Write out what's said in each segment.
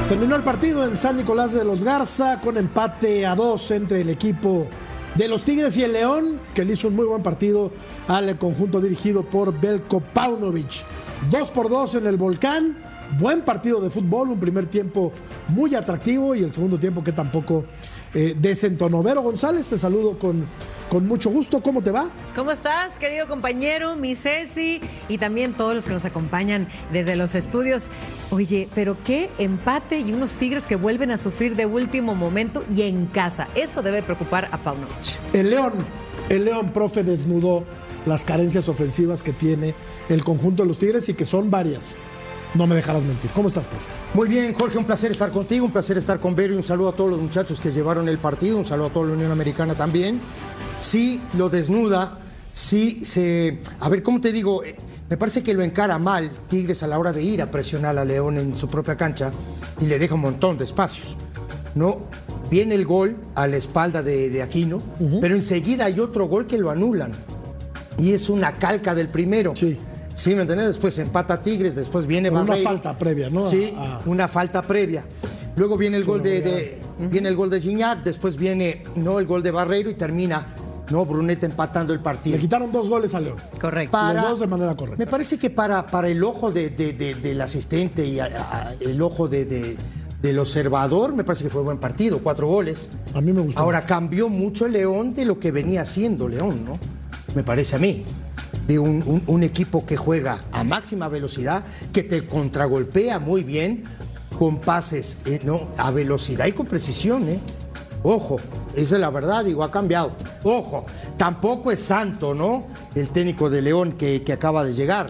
Terminó el partido en San Nicolás de los Garza con empate a 2 entre el equipo de los Tigres y el León, que le hizo un muy buen partido al conjunto dirigido por Belko Paunovic. 2-2 en el Volcán. Buen partido de fútbol, un primer tiempo muy atractivo y el segundo tiempo que tampoco desentonó. Vero González, te saludo con mucho gusto. ¿Cómo te va? ¿Cómo estás, querido compañero, mi Ceci, y también todos los que nos acompañan desde los estudios? Oye, pero qué empate y unos Tigres que vuelven a sufrir de último momento y en casa. Eso debe preocupar a Paunovic. El León, profe, desnudó las carencias ofensivas que tiene el conjunto de los Tigres y que son varias. No me dejarás mentir. ¿Cómo estás, profe? Muy bien, Jorge, un placer estar contigo, un placer estar con Vero y un saludo a todos los muchachos que llevaron el partido, un saludo a toda la Unión Americana también. Sí, lo desnuda, sí se... A ver, ¿cómo te digo? Me parece que lo encara mal Tigres a la hora de ir a presionar a León en su propia cancha y le deja un montón de espacios, ¿no? Viene el gol a la espalda de Aquino, pero enseguida hay otro gol que lo anulan y es una calca del primero. Sí. Sí, ¿me entiendes? Después empata Tigres, después viene Barreiro. Una falta previa, ¿no? Sí, una falta previa. Luego viene el gol viene el gol de Gignac, después viene el gol de Barreiro y termina Bruneta empatando el partido. Le quitaron 2 goles a León. Correcto. Los 2 de manera correcta. Me parece que para el ojo del asistente y el ojo del observador, me parece que fue buen partido, 4 goles. A mí me gustó. Ahora, cambió mucho el León de lo que venía haciendo León, ¿no? Me parece a mí. De un equipo que juega a máxima velocidad, que te contragolpea muy bien, con pases a velocidad y con precisión. Ojo, esa es la verdad, digo, ha cambiado. Ojo, tampoco es santo, ¿no? El técnico de León que acaba de llegar.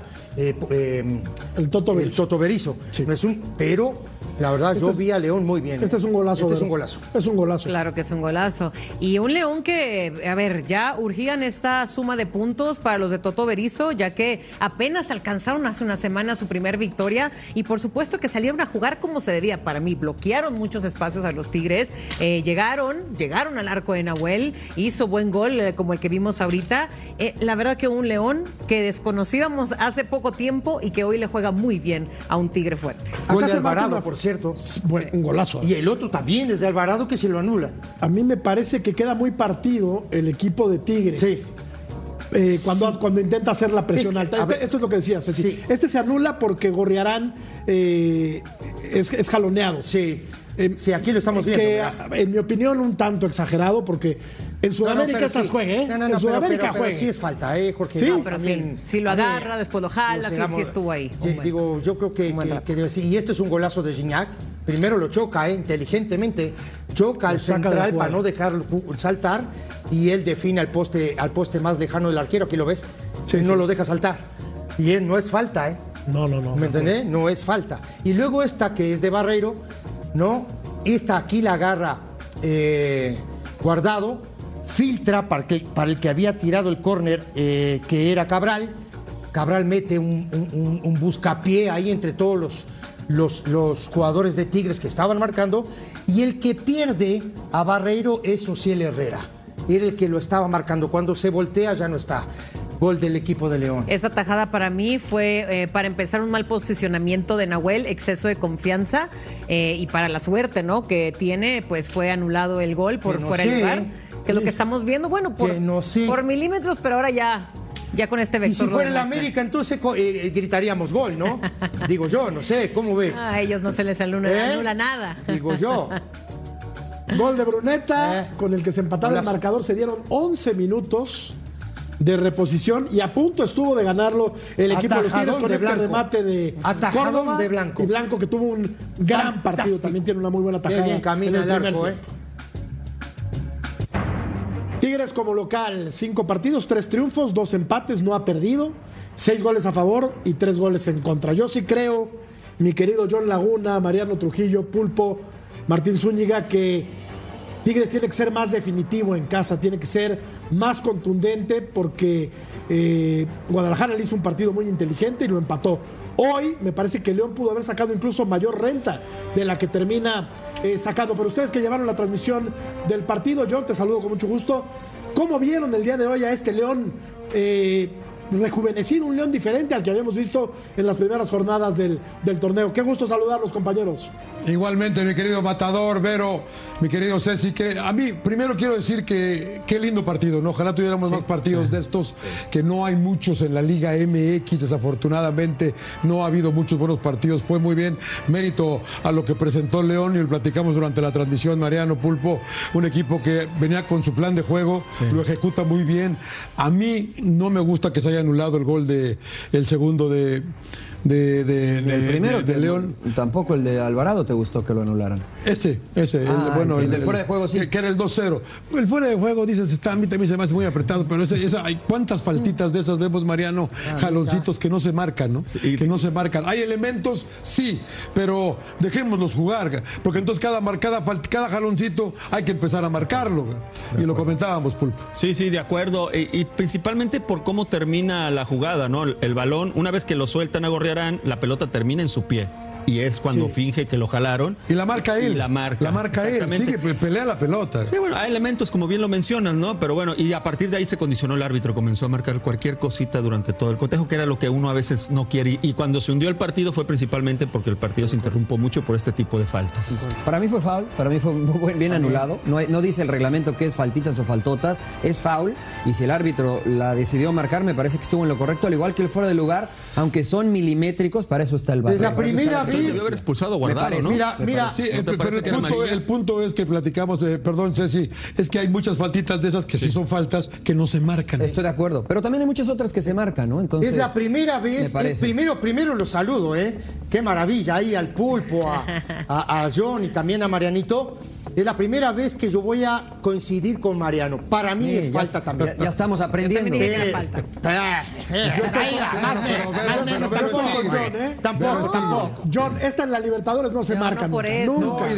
El Toto Berizzo. El Toto Berizzo. Sí. No es pero la verdad, yo vi a León muy bien. Este es un golazo. Este es un golazo. Es un golazo. Claro que es un golazo. Y un León que, a ver, ya urgían esta suma de puntos para los de Toto Berizzo, ya que apenas alcanzaron hace una semana su primer victoria y por supuesto que salieron a jugar como se debía. Para mí, bloquearon muchos espacios a los Tigres, llegaron al arco de Nahuel, hizo buen gol como el que vimos ahorita. La verdad que un León que desconocíamos hace poco tiempo y que hoy le juega muy bien a un Tigre fuerte. Gol de Alvarado, por cierto. Bueno, un golazo. Y el otro también es de Alvarado, que se lo anulan. A mí me parece que queda muy partido el equipo de Tigres. Sí. Cuando intenta hacer la presión alta. Esto es lo que decías. Sí. Este se anula porque Gorriarán es jaloneado. Sí. Sí, aquí lo estamos viendo. Que, en mi opinión, un tanto exagerado, porque en Sudamérica sí. juegue, ¿eh? En Sudamérica juegue. Sí es falta, Jorge. Sí, pero también, si lo agarra, después lo jala, sí estuvo ahí. Digo, yo creo que debe ser. Y esto es un golazo de Gignac. Primero lo choca, inteligentemente. Choca al central para no dejarlo saltar. Y él define al poste más lejano del arquero. Aquí lo ves. Sí, no lo deja saltar. Y él no es falta, ¿eh? No. ¿Me entendés? No es falta. Y luego esta que es de Barreiro, ¿no? Esta aquí la agarra Guardado, filtra para el que había tirado el córner, que era Cabral. Cabral mete un buscapié ahí entre todos los jugadores de Tigres que estaban marcando, y el que pierde a Barreiro es Ociel Herrera. Era el que lo estaba marcando. Cuando se voltea ya no está. Gol del equipo de León. Esta tajada para mí fue, para empezar, un mal posicionamiento de Nahuel, exceso de confianza, y para la suerte, ¿no?, que tiene, pues fue anulado el gol por fuera de lugar, que es lo que estamos viendo, bueno, por milímetros, pero ahora ya con este vector. Y si fuera el América, entonces gritaríamos gol, ¿no? Digo yo, no sé, ¿cómo ves? A ellos no se les anula nada. Digo yo. Gol de Bruneta, con el que se empataba el marcador. Se dieron 11 minutos de reposición y a punto estuvo de ganarlo el equipo de los Tigres con este remate de Córdoba de Blanco. Y Blanco, que tuvo un gran partido, también tiene una muy buena tajada. Qué bien camina el arco, Tigres como local, 5 partidos, 3 triunfos, 2 empates, no ha perdido, 6 goles a favor y 3 goles en contra. Yo sí creo, mi querido John Laguna, Mariano Trujillo, Pulpo, Martín Zúñiga, que Tigres tiene que ser más definitivo en casa, tiene que ser más contundente, porque Guadalajara le hizo un partido muy inteligente y lo empató. Hoy me parece que León pudo haber sacado incluso mayor renta de la que termina sacando. Pero ustedes que llevaron la transmisión del partido, John, te saludo con mucho gusto. ¿Cómo vieron el día de hoy a este León rejuvenecido, un León diferente al que habíamos visto en las primeras jornadas del torneo. Qué gusto saludarlos, compañeros. Igualmente, mi querido Matador, Vero, mi querido Ceci, que a mí primero quiero decir que qué lindo partido, ¿no? Ojalá tuviéramos más partidos de estos, que no hay muchos en la Liga MX, desafortunadamente no ha habido muchos buenos partidos, fue muy bien, mérito a lo que presentó León y lo platicamos durante la transmisión, Mariano, Pulpo, un equipo que venía con su plan de juego, lo ejecuta muy bien. A mí no me gusta que se haya anulado el gol el segundo de León. Tampoco el de Alvarado te gustó que lo anularan. Ese, el del fuera de juego, sí. Que era el 2-0. El fuera de juego, dices, a mí también se me hace muy apretado, pero hay cuántas faltitas de esas vemos, Mariano, jaloncitos que no se marcan, ¿no? Sí, que no se marcan. Hay elementos, sí, pero dejémoslos jugar, porque entonces cada jaloncito hay que empezar a marcarlo. Y lo comentábamos, Pulpo. Sí, de acuerdo. Y principalmente por cómo termina la jugada, ¿no? El balón, una vez que lo sueltan a Gorriarán, la pelota termina en su pie. Y es cuando finge que lo jalaron. Y la marca él. La marca él. Sigue, pelea la pelota. Sí, bueno, hay elementos como bien lo mencionan, ¿no? Pero bueno, y a partir de ahí se condicionó el árbitro. Comenzó a marcar cualquier cosita durante todo el cotejo, que era lo que uno a veces no quiere. Y cuando se hundió el partido fue principalmente porque el partido se interrumpió mucho por este tipo de faltas. Para mí fue foul, para mí fue bien anulado. No dice el reglamento que es faltitas o faltotas, es foul. Y si el árbitro la decidió marcar, me parece que estuvo en lo correcto, al igual que el fuera de lugar, aunque son milimétricos, para eso está el VAR. Es la primera vez. Debió haber expulsado a Guardado, ¿no? Mira. Sí, pero el punto es que platicamos, perdón, Ceci, es que hay muchas faltitas de esas que sí son faltas que no se marcan. Estoy de acuerdo, pero también hay muchas otras que se marcan, ¿no? Entonces, es la primera vez, primero lo saludo, qué maravilla, ahí al Pulpo, a John y también a Marianito. Es la primera vez que yo voy a coincidir con Mariano. Para mí es falta también. Ya estamos aprendiendo. Tampoco. John, esta en la Libertadores no se marca. Por eso. Nunca.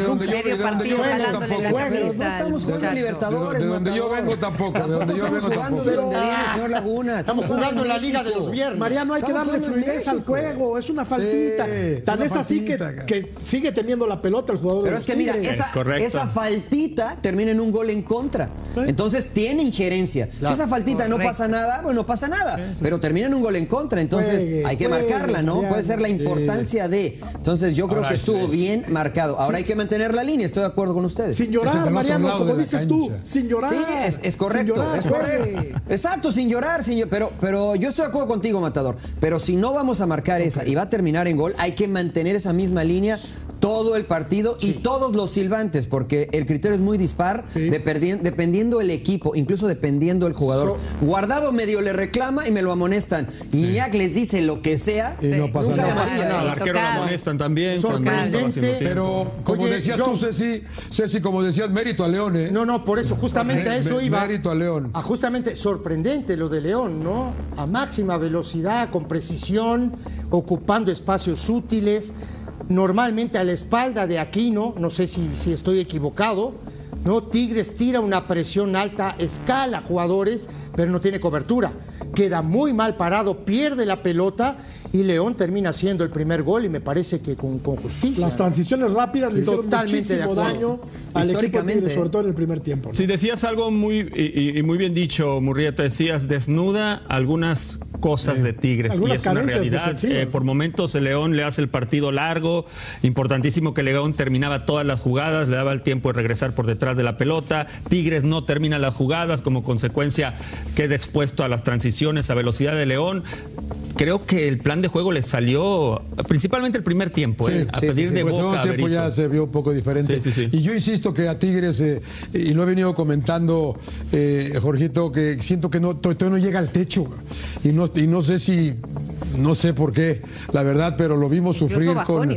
No estamos jugando Libertadores. De donde yo vengo tampoco. Estamos jugando de donde viene el señor Laguna. Estamos jugando en la Liga de los Viernes. Mariano, hay que darle fluidez al juego. Es una faltita. Tan es así que sigue teniendo la pelota el jugador. Pero es que mira, esa faltita termina en un gol en contra. Entonces tiene injerencia. Si esa faltita no pasa nada, pues no pasa nada. Pero termina en un gol en contra. Entonces hay que marcarla, ¿no? Puede ser la importancia de. Entonces yo creo que estuvo bien marcado. Ahora hay que mantener la línea. Estoy de acuerdo con ustedes. Sin llorar, Mariano, como dices tú. Sin llorar. Sí, es correcto. Es correcto. Exacto, sin llorar. Pero yo estoy de acuerdo contigo, Matador. Pero si no vamos a marcar esa y va a terminar en gol, hay que mantener esa misma línea todo el partido y todos los silbantes, porque el criterio es muy dispar, dependiendo el equipo, incluso dependiendo el jugador. Guardado medio le reclama y me lo amonestan. Iñak les dice lo que sea. Y no pasa nada. Al arquero lo amonestan también. Sorprendente. Pero como decías tú, Ceci, como decías, mérito a León, ¿eh? No, por eso, justamente a eso iba. Mérito a León. Justamente sorprendente lo de León, ¿no? A máxima velocidad, con precisión, ocupando espacios útiles. Normalmente a la espalda de Aquino, no sé si estoy equivocado, ¿no? Tigres tira una presión alta, escala jugadores, pero no tiene cobertura. Queda muy mal parado, pierde la pelota y León termina haciendo el primer gol y me parece que con justicia. Las transiciones rápidas le hicieron muchísimo daño al equipo de Tigres, sobre todo en el primer tiempo, ¿no? Si decías algo muy bien dicho, Murrieta, decías desnuda algunas cosas de Tigres y es una realidad. Por momentos el León le hace el partido largo, importantísimo que León terminaba todas las jugadas, le daba el tiempo de regresar por detrás de la pelota. Tigres no termina las jugadas, como consecuencia queda expuesto a las transiciones a velocidad de León. Creo que el plan de juego le salió principalmente el primer tiempo, a pedir de boca. El tiempo ya se vio un poco diferente. Y yo insisto que a Tigres, y lo he venido comentando, Jorgito, que siento que todavía no llega al techo. Y no sé si... No sé por qué, la verdad, pero lo vimos sufrir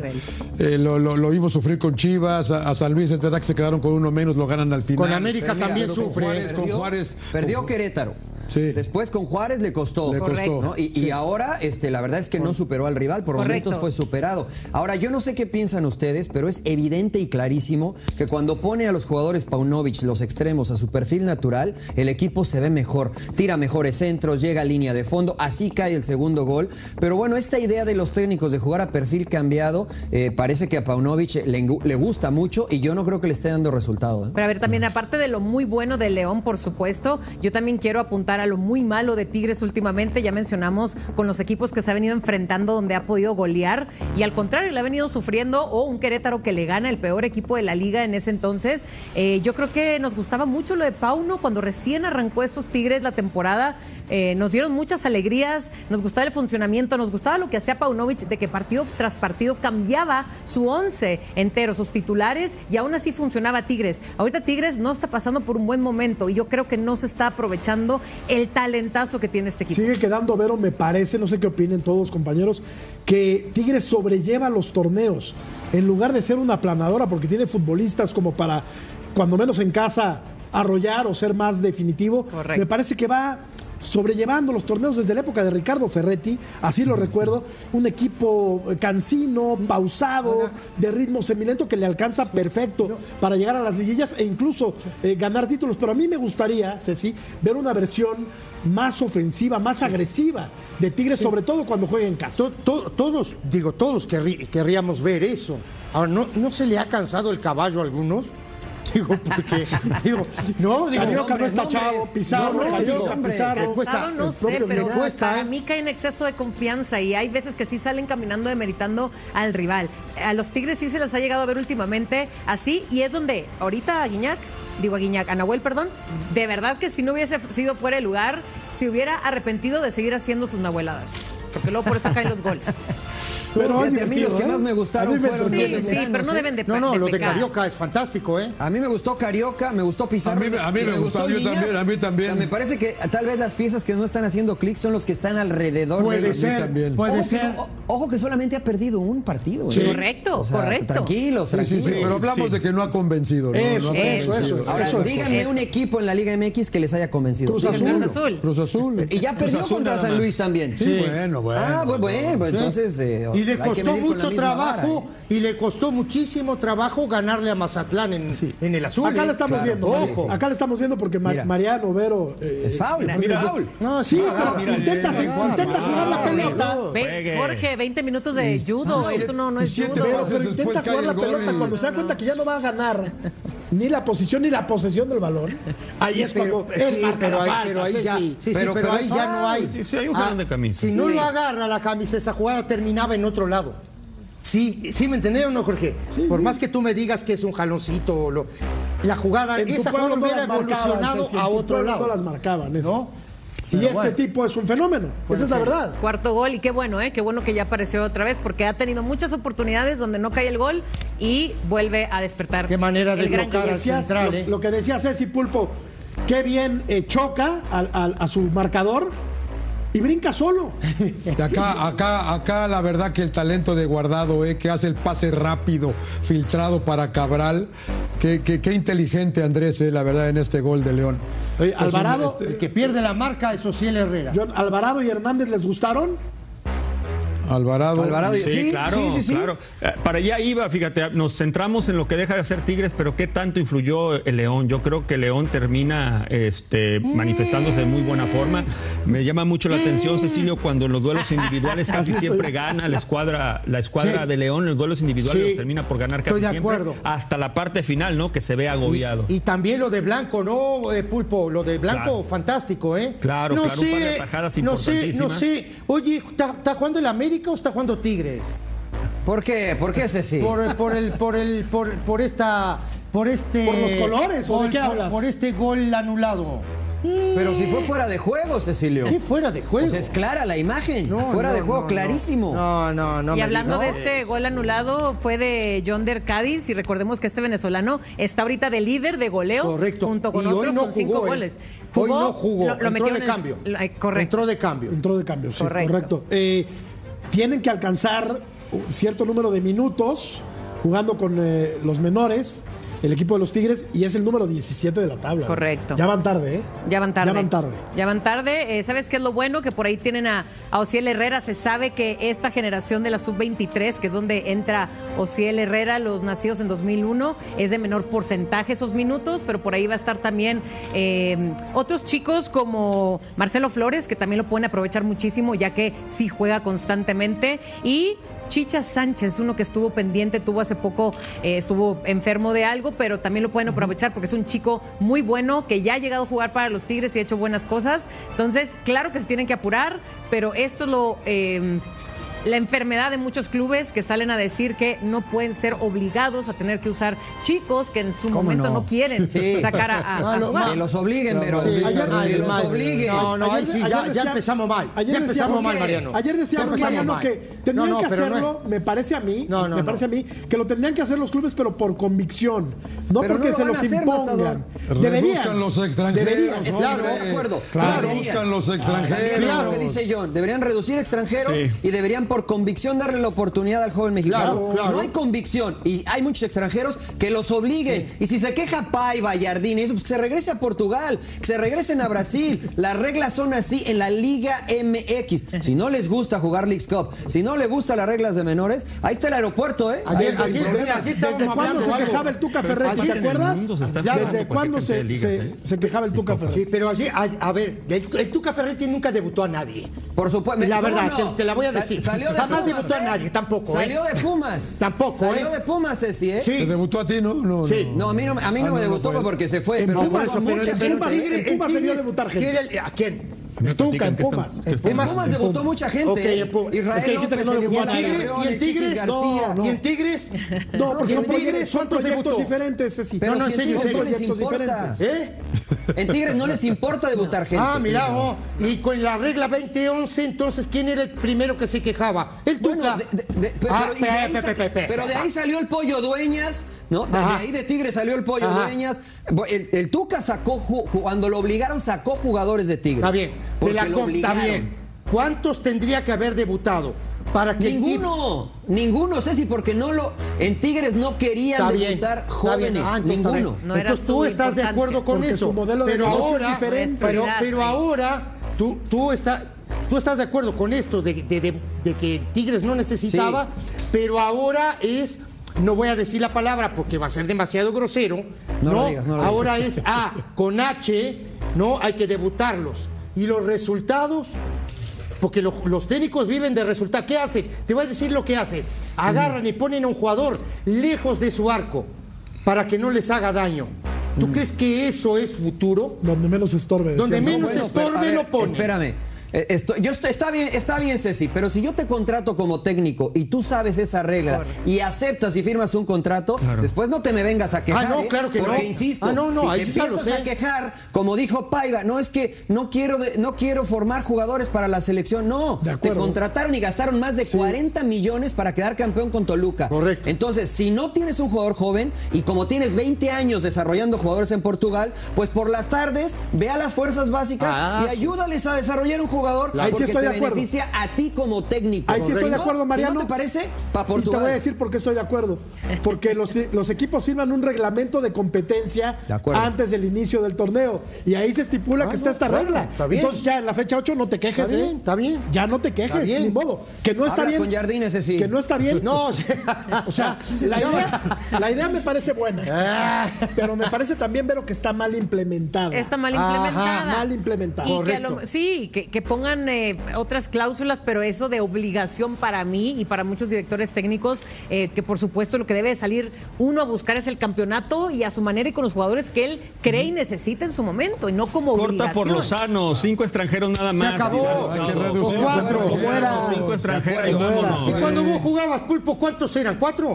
lo vimos sufrir con Chivas, a San Luis, es verdad que se quedaron con uno menos, lo ganan al final. Con América también sufre. Con Juárez. Perdió Querétaro. Sí. Después con Juárez le costó. ¿No? Y ahora, la verdad es que no superó al rival, por momentos fue superado. Ahora, yo no sé qué piensan ustedes, pero es evidente y clarísimo que cuando pone a los jugadores Paunovic, los extremos, a su perfil natural, el equipo se ve mejor, tira mejores centros, llega a línea de fondo, así cae el segundo gol. Pero bueno, esta idea de los técnicos de jugar a perfil cambiado, parece que a Paunovic le gusta mucho y yo no creo que le esté dando resultado. Pero a ver, también aparte de lo muy bueno de León, por supuesto, yo también quiero apuntar para lo muy malo de Tigres últimamente. Ya mencionamos con los equipos que se ha venido enfrentando donde ha podido golear y al contrario le ha venido sufriendo, o un Querétaro que le gana, el peor equipo de la liga en ese entonces. Yo creo que nos gustaba mucho lo de Pauno cuando recién arrancó estos Tigres la temporada. Nos dieron muchas alegrías, nos gustaba el funcionamiento, nos gustaba lo que hacía Paunovic, de que partido tras partido cambiaba su 11 entero, sus titulares, y aún así funcionaba Tigres. Ahorita Tigres no está pasando por un buen momento y yo creo que no se está aprovechando el talentazo que tiene este equipo. Sigue quedando, Vero, me parece, no sé qué opinen todos, compañeros, que Tigres sobrelleva los torneos en lugar de ser una aplanadora, porque tiene futbolistas como para, cuando menos en casa, arrollar o ser más definitivo. Correcto. Me parece que va sobrellevando los torneos desde la época de Ricardo Ferretti, así lo recuerdo, un equipo cansino, pausado, de ritmo semilento que le alcanza perfecto para llegar a las liguillas e incluso ganar títulos. Pero a mí me gustaría, Ceci, ver una versión más ofensiva, más agresiva de Tigres, sobre todo cuando juegue en casa. Todos querríamos ver eso. Ahora, ¿no se le ha cansado el caballo a algunos? Digo, porque. Carioca no está chavo, Pizarro, Pizarro. No sé, pero para mí cae en exceso de confianza y hay veces que sí salen caminando demeritando al rival. A los Tigres sí se les ha llegado a ver últimamente así, y es donde ahorita a Nahuel, perdón, de verdad que si no hubiese sido fuera de lugar, se hubiera arrepentido de seguir haciendo sus nahueladas. Porque luego por eso caen los goles. Pero a mí los que más me gustaron fueron... Sí, pero no deben de pecar. No, lo de Carioca es fantástico, ¿eh? A mí me gustó Carioca, me gustó Pizarro. A mí me gustó, a mí también. O sea, me parece que tal vez las piezas que no están haciendo clic son los que están alrededor. Puede ser. Ojo que solamente ha perdido un partido. Sí. Correcto, o sea, correcto. Tranquilos. Sí, pero hablamos de que no ha convencido. Eso. Ahora, díganme un equipo en la Liga MX que les haya convencido. Cruz Azul. Y ya perdió contra San Luis también. Sí, bueno. Bueno, entonces... Y le costó mucho trabajo, y le costó muchísimo trabajo ganarle a Mazatlán en el azul. Acá la estamos viendo. Ojo. Acá la estamos viendo porque Mariano, Vero... es foul. No, sí, pero intenta jugar la pelota. Jorge, 20 minutos de judo. Esto no es judo. Pero intenta jugar la pelota cuando se da cuenta que ya no va a ganar ni la posición ni la posesión del balón. Ahí es cuando él marca la falta. Pero ahí ya no hay. Sí, hay un jalón de camisa. Si no lo agarra la camisa, esa jugada terminaba en otro lado. Sí, ¿me entendieron, no, Jorge? Por más que tú me digas que es un jaloncito, esa jugada hubiera evolucionado a otro lado. No las marcaban, eso. ¿No? Y tipo es un fenómeno. Esa es la verdad. Cuarto gol, y qué bueno que ya apareció otra vez, porque ha tenido muchas oportunidades donde no cae el gol y vuelve a despertar. Qué manera de bloquear al central. Lo que decía Ceci, Pulpo, qué bien choca a su marcador y brinca solo. Acá la verdad que el talento de Guardado, que hace el pase rápido, filtrado para Cabral. Qué inteligente Andrés, la verdad, en este gol de León. Oye, Alvarado, el que pierde la marca es Ociel Herrera. ¿Alvarado y Hernández les gustaron? Alvarado, sí, claro. Para allá iba, fíjate, nos centramos en lo que deja de hacer Tigres, pero qué tanto influyó el León. Yo creo que León termina manifestándose de muy buena forma. Me llama mucho la atención, Cecilio, cuando en los duelos individuales casi siempre gana la escuadra de León. En los duelos individuales los termina por ganar casi siempre, hasta la parte final, ¿no? Que se ve agobiado. Y también lo de Blanco, ¿no, Pulpo? Lo de Blanco, fantástico, ¿eh? Claro, un par de tajadas importantísimas. No sé. Oye, ¿está jugando el América o está jugando Tigres? ¿Por qué? ¿Por qué, Ceci? Por los colores, ¿o de qué hablas? Por este gol anulado. Pero si fue fuera de juego, Cecilio. ¿Qué fuera de juego? Pues es clara la imagen. Fuera de juego, clarísimo. No. Y hablando de este gol anulado, fue de Yonder Cádiz. Y recordemos que este venezolano está ahorita de líder de goleo. Correcto. Junto con y otros hoy no con 5 goles. Hoy no jugó. Entró de cambio. Correcto. Entró de cambio. Sí, correcto. Tienen que alcanzar un cierto número de minutos jugando con los menores, el equipo de los Tigres, y es el número 17 de la tabla. Correcto. Ya van tarde, ¿eh? Ya van tarde. ¿Sabes qué es lo bueno? Que por ahí tienen a Ociel Herrera. Se sabe que esta generación de la sub-23, que es donde entra Ociel Herrera, los nacidos en 2001, es de menor porcentaje esos minutos, pero por ahí va a estar también otros chicos como Marcelo Flores, que también lo pueden aprovechar muchísimo, ya que sí juega constantemente. Y Chicha Sánchez, uno que estuvo pendiente, tuvo hace poco, estuvo enfermo de algo, pero también lo pueden aprovechar porque es un chico muy bueno que ya ha llegado a jugar para los Tigres y ha hecho buenas cosas. Entonces, claro que se tienen que apurar, pero esto es la enfermedad de muchos clubes que salen a decir que no pueden ser obligados a tener que usar chicos que en su momento no quieren sacar a jugar. Que los obliguen, pero que los obliguen. No, ahí sí, ya empezamos mal. Ya empezamos mal, Mariano. Ayer decía Mariano que tendrían que hacerlo, me parece a mí, que lo tendrían que hacer los clubes, pero por convicción, no pero porque se los impongan. Deberían. Buscan los extranjeros. Claro, de acuerdo. Claro, buscan los extranjeros. Claro, que dice John. Deberían reducir extranjeros y deberían por convicción darle la oportunidad al joven mexicano. Claro. No hay convicción y hay muchos extranjeros que los obliguen. Y si se queja Paiva, Jardine, pues que se regrese a Portugal, que se regresen a Brasil. Las reglas son así en la Liga MX. Si no les gusta jugar Leagues Cup, si no les gustan las reglas de menores, ahí está el aeropuerto, ¿eh? ¿Desde cuándo se quejaba el Tuca Ferretti? ¿Te acuerdas? ¿Desde cuándo se quejaba el Tuca Ferretti? Sí, pero allí, a ver, el Tuca Ferretti nunca debutó a nadie. Por supuesto. La verdad, te la voy a decir. Jamás debutó a nadie, tampoco. Salió de Pumas. Tampoco. Salió de Pumas, Ceci, ¿eh? Sí. ¿Te debutó a ti, no? No, a mí no me debutó porque se fue. Pero por eso mucha gente. En Pumas se vio debutar gente. ¿A quién? Tuca, en Pumas. En Pumas debutó mucha gente. Israel López, y en Tigres, no. ¿Y en Tigres? No, porque son proyectos debutó? diferentes, Ceci. Pero en serio, proyectos diferentes. En Tigres no les importa debutar gente. Mira, y con la regla 2011, entonces, ¿quién era el primero que se quejaba? El Tuca. Pero de ahí salió el Pollo Dueñas, ¿no? De ahí de Tigres salió el Pollo Dueñas. El Tuca sacó, cuando lo obligaron, sacó jugadores de Tigres. Está bien, está bien. ¿Cuántos tendría que haber debutado? Para que ninguno, Ceci, porque en Tigres no querían debutar jóvenes, ninguno. Entonces tú estás de acuerdo con eso, pero ahora, pero ahora tú estás de acuerdo con esto de que Tigres no necesitaba, pero ahora no voy a decir la palabra porque va a ser demasiado grosero. No ahora es con H, no hay que debutarlos. Y los resultados, porque los técnicos viven de resultados. ¿Qué hacen? Te voy a decir lo que hacen. Agarran y ponen a un jugador lejos de su arco para que no les haga daño. ¿Tú crees que eso es futuro? Donde menos estorbe. Donde menos estorbe lo ponen. Espérame. Está bien, Ceci, pero si yo te contrato como técnico y tú sabes esa regla y aceptas y firmas un contrato, después no te me vengas a quejar. Claro que porque insisto, si te empiezas a quejar, como dijo Paiva, no es que no quiero formar jugadores para la selección. No, te contrataron y gastaron más de 40 millones para quedar campeón con Toluca. Correcto. Entonces, si no tienes un jugador joven y como tienes 20 años desarrollando jugadores en Portugal, pues por las tardes ve a las fuerzas básicas y ayúdales a desarrollar un jugador. Ahí sí estoy de acuerdo. Beneficia a ti como técnico. Ahí sí estoy de acuerdo, Mariano. ¿No te parece? Para Portugal. Y te voy a decir por qué estoy de acuerdo. Porque los equipos firman un reglamento de competencia antes del inicio del torneo. Y ahí se estipula que está esta regla. Está bien. Entonces ya en la fecha 8 no te quejes. Está bien. Ya no te quejes, ni modo. Que no está bien. Con Jardine, ese sí. Que no está bien. No, o sea, la idea me parece buena. Pero me parece también, Vero, que está mal implementada. Está mal implementada. Mal implementada. Y que pongan otras cláusulas, pero eso de obligación para mí y para muchos directores técnicos, que por supuesto lo que debe salir uno a buscar es el campeonato y a su manera y con los jugadores que él cree y necesita en su momento y no como corta por lo sano, 5 extranjeros nada más. Se acabó. Hay que reducir. 4. 5 extranjeros y vámonos. ¿Y cuando vos jugabas, Pulpo, cuántos eran? 4.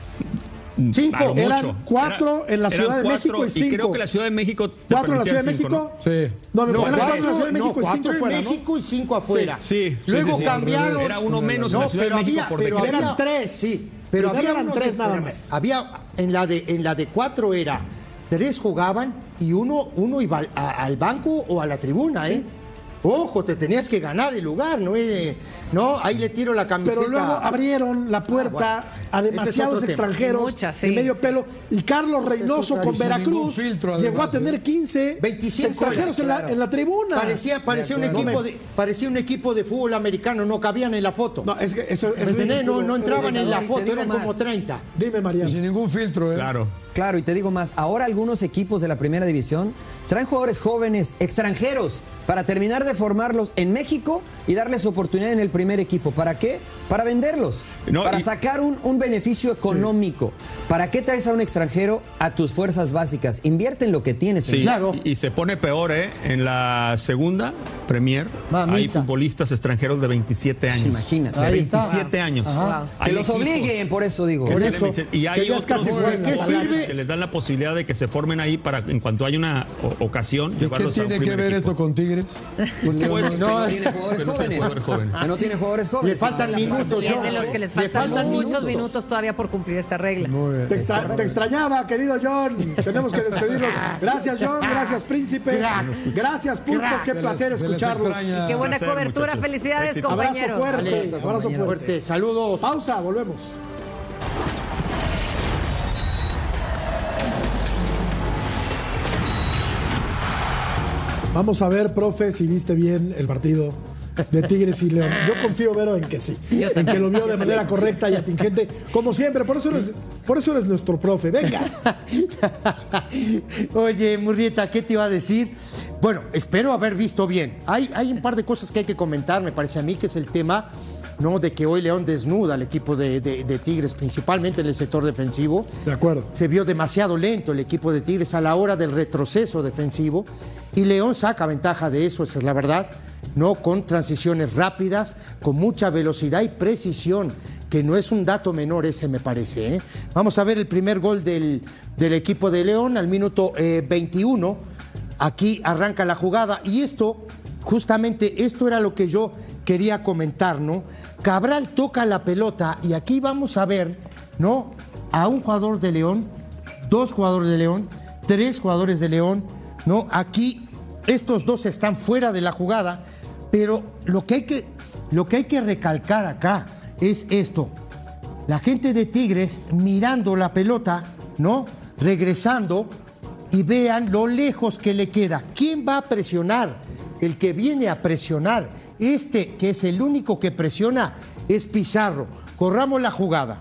5. Eran 4 en la Ciudad de México y 5. Y creo que la Ciudad de México. 4 en la Ciudad de México. Sí. No, 4 en la Ciudad de México y 5 en México y 5 afuera. Sí. Luego cambiaron. Era uno menos en la Ciudad de México por pero eran 3. Sí, pero eran 3 nada más. Había en la de 4 era 3 jugaban y uno iba al banco o a la tribuna, ¿eh? Ojo, te tenías que ganar el lugar, ¿no? No, ahí le tiro la camiseta. Pero luego abrieron la puerta a demasiados extranjeros de medio pelo. Y Carlos Reynoso con Veracruz llegó a tener 15, 25 extranjeros en la tribuna. Parecía un equipo de fútbol americano, no cabían en la foto. No, es que eso no entraban en la foto, eran como 30. Dime, Mariano. Sin ningún filtro, ¿eh? Claro, y te digo más, ahora algunos equipos de la primera división traen jugadores jóvenes, extranjeros, para terminar de formarlos en México y darles oportunidad en el primer primer equipo. ¿Para qué? Para venderlos, para sacar un beneficio económico. Sí. ¿Para qué traes a un extranjero a tus fuerzas básicas? Invierte en lo que tienes. Sí, claro. Y se pone peor, en la segunda Premier hay futbolistas extranjeros de 27 años. Imagínate. De 27 años. Que los obliguen, por eso digo. Por eso. Y hay otros que les dan la posibilidad de que se formen ahí para, en cuanto haya una ocasión, llevarlos a un primer equipo. ¿Qué tiene que ver esto con Tigres? Pues, no tiene jugadores jóvenes. No tiene jugadores jóvenes. Le faltan minutos. De los que les faltan muchos minutos todavía por cumplir esta regla. Te extrañaba, querido John. Tenemos que despedirnos. Gracias, John. Gracias, Príncipe. Gracias, Pulpo. Qué placer escucharlos. Y qué buena cobertura. Muchachos. Felicidades, compañeros. Abrazo fuerte. Saludos. Pausa, volvemos. Vamos a ver, profe, si viste bien el partido de Tigres y León. Yo confío, Vero, en que sí. En que lo vio de manera correcta y atingente, como siempre. Por eso eres nuestro profe. Venga. Oye, Murrieta, ¿qué te iba a decir? Bueno, espero haber visto bien. Hay un par de cosas que hay que comentar, me parece a mí, que es el tema, ¿no?, de que hoy León desnuda al equipo de Tigres, principalmente en el sector defensivo. De acuerdo. Se vio demasiado lento el equipo de Tigres a la hora del retroceso defensivo y León saca ventaja de eso, esa es la verdad, ¿no?, con transiciones rápidas, con mucha velocidad y precisión, que no es un dato menor ese, me parece, ¿eh? Vamos a ver el primer gol del equipo de León al minuto 21. Aquí arranca la jugada y justamente esto era lo que yo quería comentar, ¿no? Cabral toca la pelota y aquí vamos a ver, ¿no?, a un jugador de León, 2 jugadores de León, 3 jugadores de León, ¿no? Aquí estos 2 están fuera de la jugada, pero lo que hay que recalcar acá es esto. La gente de Tigres mirando la pelota, ¿no?, regresando, y vean lo lejos que le queda. ¿Quién va a presionar? El que viene a presionar, que es el único que presiona, es Pizarro. Corramos la jugada.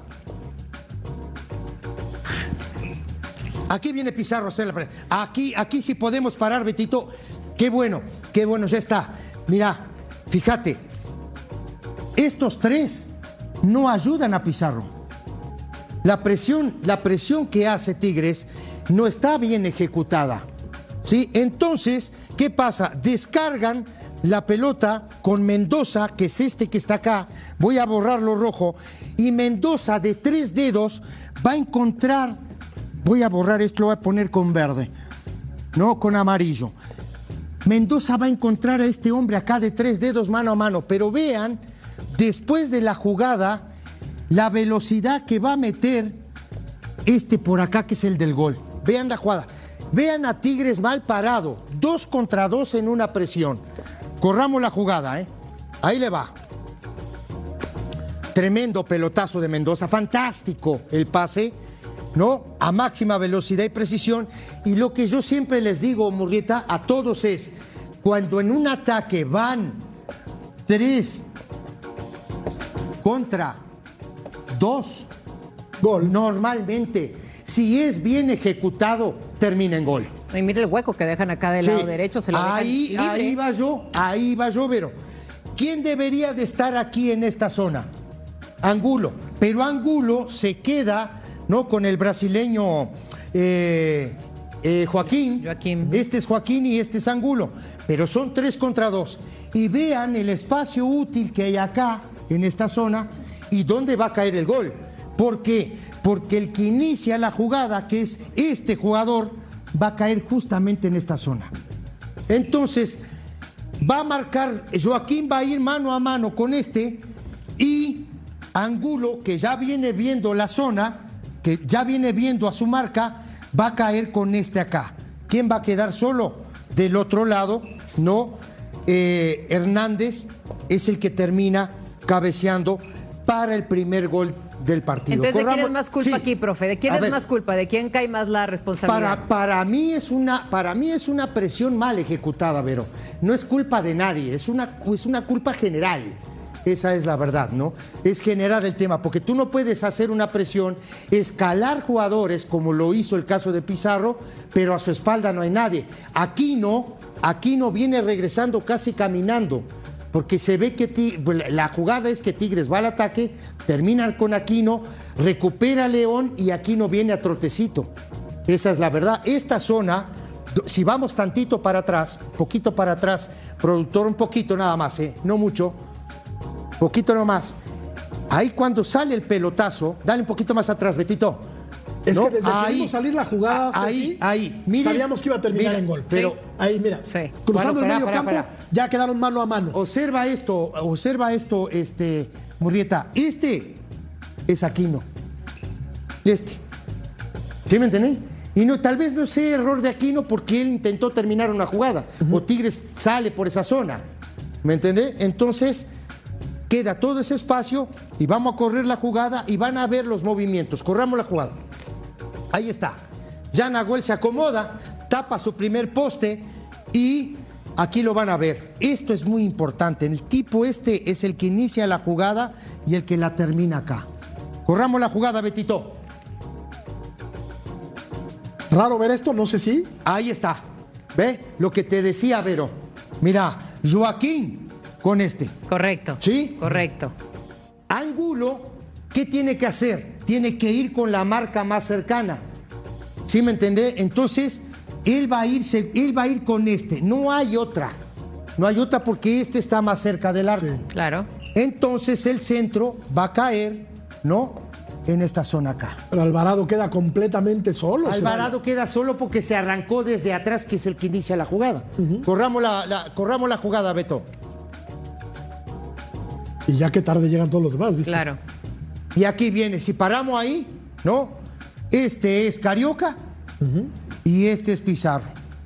Aquí viene Pizarro a hacer la presión. Aquí sí podemos parar, Betito. Qué bueno, ya está. Mira, fíjate, estos 3 no ayudan a Pizarro. La presión que hace Tigres no está bien ejecutada, ¿sí? Entonces, ¿qué pasa? Descargan la pelota con Mendoza, que es este que está acá. Voy a borrarlo rojo. Y Mendoza, de 3 dedos, va a encontrar... Voy a borrar esto, lo voy a poner con verde, no con amarillo. Mendoza va a encontrar a este hombre acá de 3 dedos mano a mano. Pero vean, después de la jugada, la velocidad que va a meter por acá, que es el del gol. Vean la jugada. Vean a Tigres mal parado. 2 contra 2 en una presión. Corramos la jugada, ¿eh? Ahí le va. Tremendo pelotazo de Mendoza. Fantástico el pase, ¿no? A máxima velocidad y precisión. Y lo que yo siempre les digo, Murrieta, a todos es, cuando en un ataque van 3 contra 2, gol, normalmente, si es bien ejecutado, termina en gol. Y mire el hueco que dejan acá del lado derecho, se lo dejan libre. Ahí va yo, Vero. ¿Quién debería de estar aquí en esta zona? Angulo. Pero Angulo se queda, ¿no?, con el brasileño Joaquín. Este es Joaquín y este es Angulo. Pero son 3 contra 2. Y vean el espacio útil que hay acá, en esta zona, y dónde va a caer el gol. ¿Por qué? Porque el que inicia la jugada, que es este jugador, va a caer justamente en esta zona. Entonces, va a marcar, Joaquín va a ir mano a mano con este, y Angulo, que ya viene viendo la zona, que ya viene viendo a su marca, va a caer con este acá. ¿Quién va a quedar solo? Del otro lado, no. Hernández es el que termina cabeceando para el primer gol del partido. Entonces, ¿de quién es más culpa aquí, profe? ¿De quién es más culpa? ¿De quién cae más la responsabilidad? Para mí es una presión mal ejecutada, Vero. No es culpa de nadie, es una culpa general. Esa es la verdad, ¿no? Es generar el tema, porque tú no puedes hacer una presión, escalar jugadores, como lo hizo el caso de Pizarro, pero a su espalda no hay nadie. Aquí no viene regresando casi caminando, porque se ve que la jugada es que Tigres va al ataque, terminan con Aquino, recupera León y Aquino viene a trotecito. Esa es la verdad. Esta zona, si vamos tantito para atrás, poquito para atrás, productor, un poquito nada más, no mucho, poquito nomás. Ahí cuando sale el pelotazo, dale un poquito más atrás, Betito. Es que desde que vimos salir la jugada, ahí, mire, sabíamos que iba a terminar en gol. Pero ahí, mira, cruzando el medio campo, ya quedaron mano a mano. Observa esto, Murrieta. Este es Aquino. ¿Sí me entendés? Y no, tal vez no sea error de Aquino porque él intentó terminar una jugada. O Tigres sale por esa zona. ¿Me entendés? Entonces, queda todo ese espacio y vamos a correr la jugada y van a ver los movimientos. Corramos la jugada. Ahí está. Ya Nahuel se acomoda, tapa su primer poste y aquí lo van a ver. Esto es muy importante. El tipo es el que inicia la jugada y el que la termina acá. Corramos la jugada, Betito. Raro ver esto, no sé si. Ahí está. ¿Ve? Lo que te decía, Vero. Mira, Joaquín con este. Correcto. ¿Sí? Correcto. Angulo, ¿qué tiene que hacer? Tiene que ir con la marca más cercana. ¿Sí me entendés? Entonces, él va a ir con este. No hay otra. No hay otra porque este está más cerca del arco. Sí. Claro. Entonces, el centro va a caer, ¿no? En esta zona acá. Pero Alvarado queda completamente solo. Alvarado queda solo porque se arrancó desde atrás, que es el que inicia la jugada. Corramos la jugada, Beto. Y ya que tarde llegan todos los demás, ¿viste? Claro. Y aquí viene, si paramos ahí, ¿no? Este es Carioca y este es Pizarro.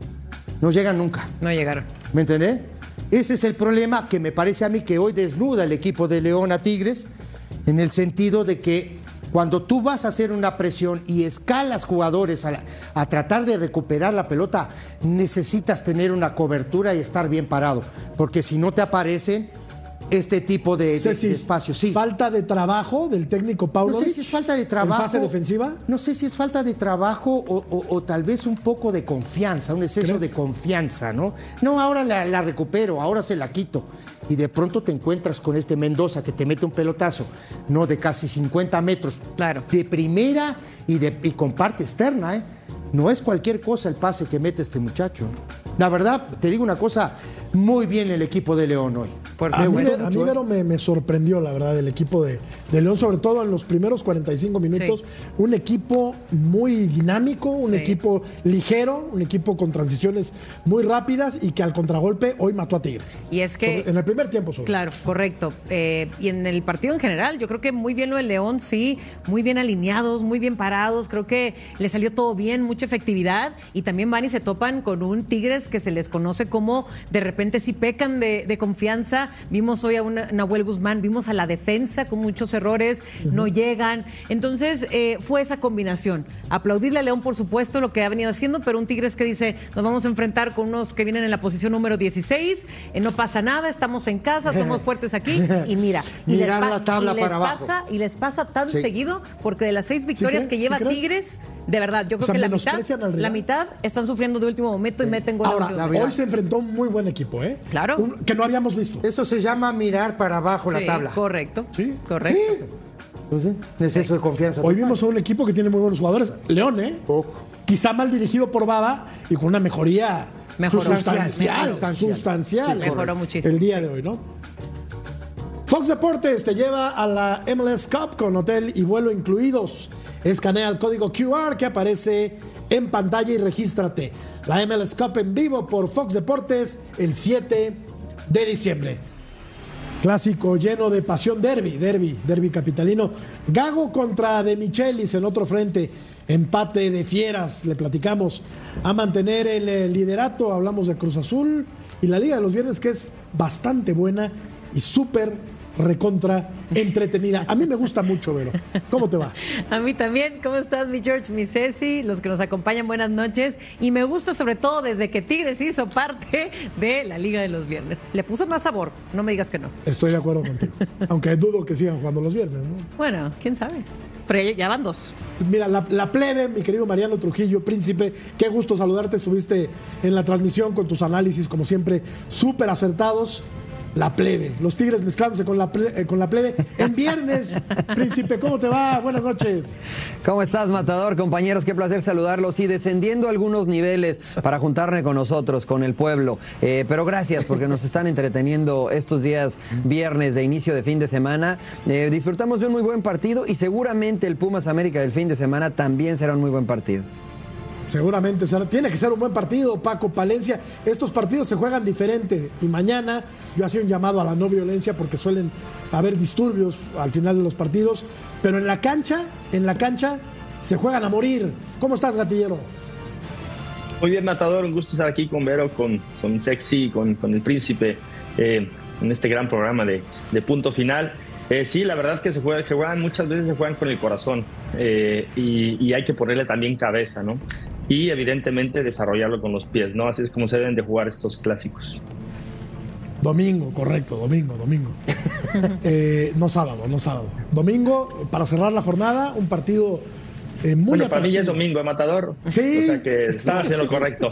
No llegan nunca. No llegaron. ¿Me entendés? Ese es el problema que me parece a mí que hoy desnuda el equipo de León a Tigres, en el sentido de que cuando tú vas a hacer una presión y escalas jugadores a tratar de recuperar la pelota, necesitas tener una cobertura y estar bien parado, porque si no te aparecen este tipo de espacio. Sí. ¿Falta de trabajo del técnico Paunovic? No sé si es falta de trabajo. ¿En fase defensiva? No sé si es falta de trabajo o tal vez un poco de confianza, un exceso de confianza, ¿no? No, ahora la recupero, ahora se la quito. Y de pronto te encuentras con este Mendoza que te mete un pelotazo, no de casi 50 metros. Claro. De primera y con parte externa, ¿eh? No es cualquier cosa el pase que mete este muchacho. La verdad, te digo una cosa, muy bien el equipo de León hoy. A mí, Vero, me sorprendió, la verdad, el equipo de León, sobre todo en los primeros 45 minutos. Sí. Un equipo muy dinámico, un equipo ligero, un equipo con transiciones muy rápidas y que al contragolpe hoy mató a Tigres. Y es que... En el primer tiempo solo. Claro, correcto. Y en el partido en general, yo creo que muy bien lo del León, sí, muy bien alineados, muy bien parados. Creo que le salió todo bien, mucha efectividad. Y también van y se topan con un Tigres que se les conoce como de repente sí pecan de confianza. Vimos hoy a Nahuel Guzmán, vimos a la defensa con muchos errores, no llegan. Entonces fue esa combinación. Aplaudirle a León, por supuesto, lo que ha venido haciendo, pero un Tigres que dice, nos vamos a enfrentar con unos que vienen en la posición número 16, no pasa nada, estamos en casa, somos fuertes aquí, y mira. Mirar la tabla para abajo. Y les pasa tan seguido, porque de las 6 victorias que lleva Tigres, de verdad, yo creo que la mitad están sufriendo de último momento y meten gol. Ahora, hoy se enfrentó un muy buen equipo, ¿eh? Claro. Que no habíamos visto. Eso se llama mirar para abajo la tabla. Correcto. Sí. Correcto. Sí. Entonces, exceso de confianza. Hoy vimos a un equipo que tiene muy buenos jugadores. León, ¿eh? Ojo. Quizá mal dirigido por Baba y con una mejoría sustancial. Mejoró muchísimo. El día de hoy, ¿no? Fox Deportes te lleva a la MLS Cup con hotel y vuelo incluidos. Escanea el código QR que aparece en pantalla y regístrate. La MLS Cup en vivo por Fox Deportes el 7 de diciembre. Clásico lleno de pasión, derbi capitalino. Gago contra De Michelis en otro frente. Empate de fieras, le platicamos. A mantener el liderato, hablamos de Cruz Azul y la Liga de los Viernes, que es bastante buena y súper recontra entretenida. A mí me gusta mucho, Vero. ¿Cómo te va? A mí también. ¿Cómo estás, mi George, mi Ceci? Los que nos acompañan, buenas noches. Y me gusta sobre todo desde que Tigres hizo parte de la Liga de los Viernes. Le puso más sabor, no me digas que no. Estoy de acuerdo contigo. Aunque dudo que sigan jugando los viernes, ¿no? Bueno, quién sabe. Pero ya van 2. Mira, la plebe, mi querido Mariano Trujillo, príncipe, qué gusto saludarte. Estuviste en la transmisión con tus análisis, como siempre, súper acertados. la plebe. Los Tigres mezclándose con la plebe. En viernes, Príncipe, ¿cómo te va? Buenas noches. ¿Cómo estás, Matador? Compañeros, qué placer saludarlos y descendiendo algunos niveles para juntarme con nosotros, con el pueblo. Pero gracias porque nos están entreteniendo estos días viernes de inicio de fin de semana. Disfrutamos de un muy buen partido y seguramente el Pumas América del fin de semana también será un muy buen partido. Seguramente tiene que ser un buen partido, Paco Palencia. Estos partidos se juegan diferente y mañana yo hacía un llamado a la no violencia porque suelen haber disturbios al final de los partidos, pero en la cancha se juegan a morir. ¿Cómo estás, Gatillero? Muy bien, Matador, un gusto estar aquí con Vero, con Sexy, con el Príncipe en este gran programa de Punto Final. Sí, la verdad que muchas veces se juegan con el corazón y hay que ponerle también cabeza, ¿no? Y evidentemente desarrollarlo con los pies, ¿no? Así es como se deben de jugar estos clásicos. Domingo, correcto, domingo. No sábado. Domingo, para cerrar la jornada, un partido muy bueno, para mí ya es domingo, Matador. Sí. O sea que estabas en lo correcto,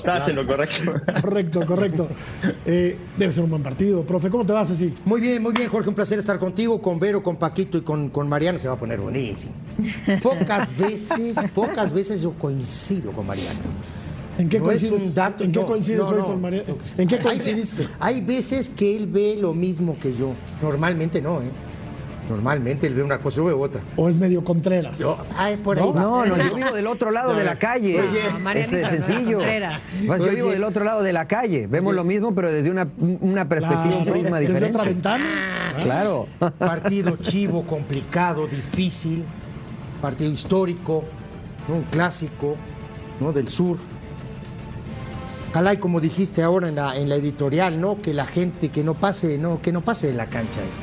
Correcto. Debe ser un buen partido. Profe, ¿cómo te vas así? Muy bien, Jorge, un placer estar contigo, con Vero, con Paquito y con Mariano. Se va a poner buenísimo. Pocas veces yo coincido con Mariano. ¿En qué coincides? Es un dato. ¿En qué coincides hoy con Mariano? ¿En qué coincidiste? Hay veces que él ve lo mismo que yo. Normalmente no, Normalmente él ve una cosa, yo veo otra. ¿O es medio Contreras? Por ahí va. No, yo vivo del otro lado de la calle. Es sencillo. Yo vivo del otro lado de la calle. Vemos lo mismo, pero desde una perspectiva, un prisma diferente. ¿Desde otra ventana? Claro. Partido chivo, complicado, difícil. Partido histórico, ¿no? Un clásico, ¿no? Del sur. Ojalá, y como dijiste ahora en la editorial, ¿no? Que la gente que no pase de la cancha esto.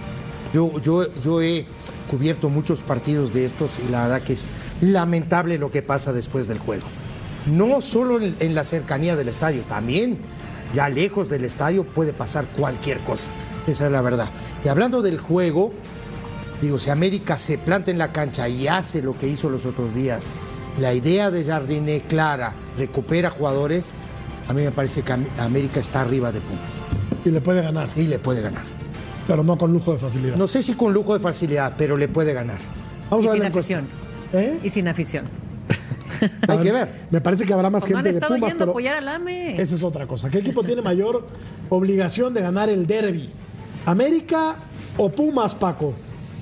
Yo he cubierto muchos partidos de estos y la verdad que es lamentable lo que pasa después del juego. No solo en la cercanía del estadio, también ya lejos del estadio puede pasar cualquier cosa. Esa es la verdad. Y hablando del juego, digo, si América se planta en la cancha y hace lo que hizo los otros días, la idea de Jardiné clara, recupera jugadores, a mí me parece que América está arriba de Pumas. Y le puede ganar. Pero no con lujo de facilidad. No sé si con lujo de facilidad, pero le puede ganar. Vamos a ver la encuesta. Y sin afición. Hay que ver. Me parece que habrá más gente de Pumas, pero apoyar al AME. Esa es otra cosa. ¿Qué equipo tiene mayor obligación de ganar el derbi? ¿América o Pumas, Paco?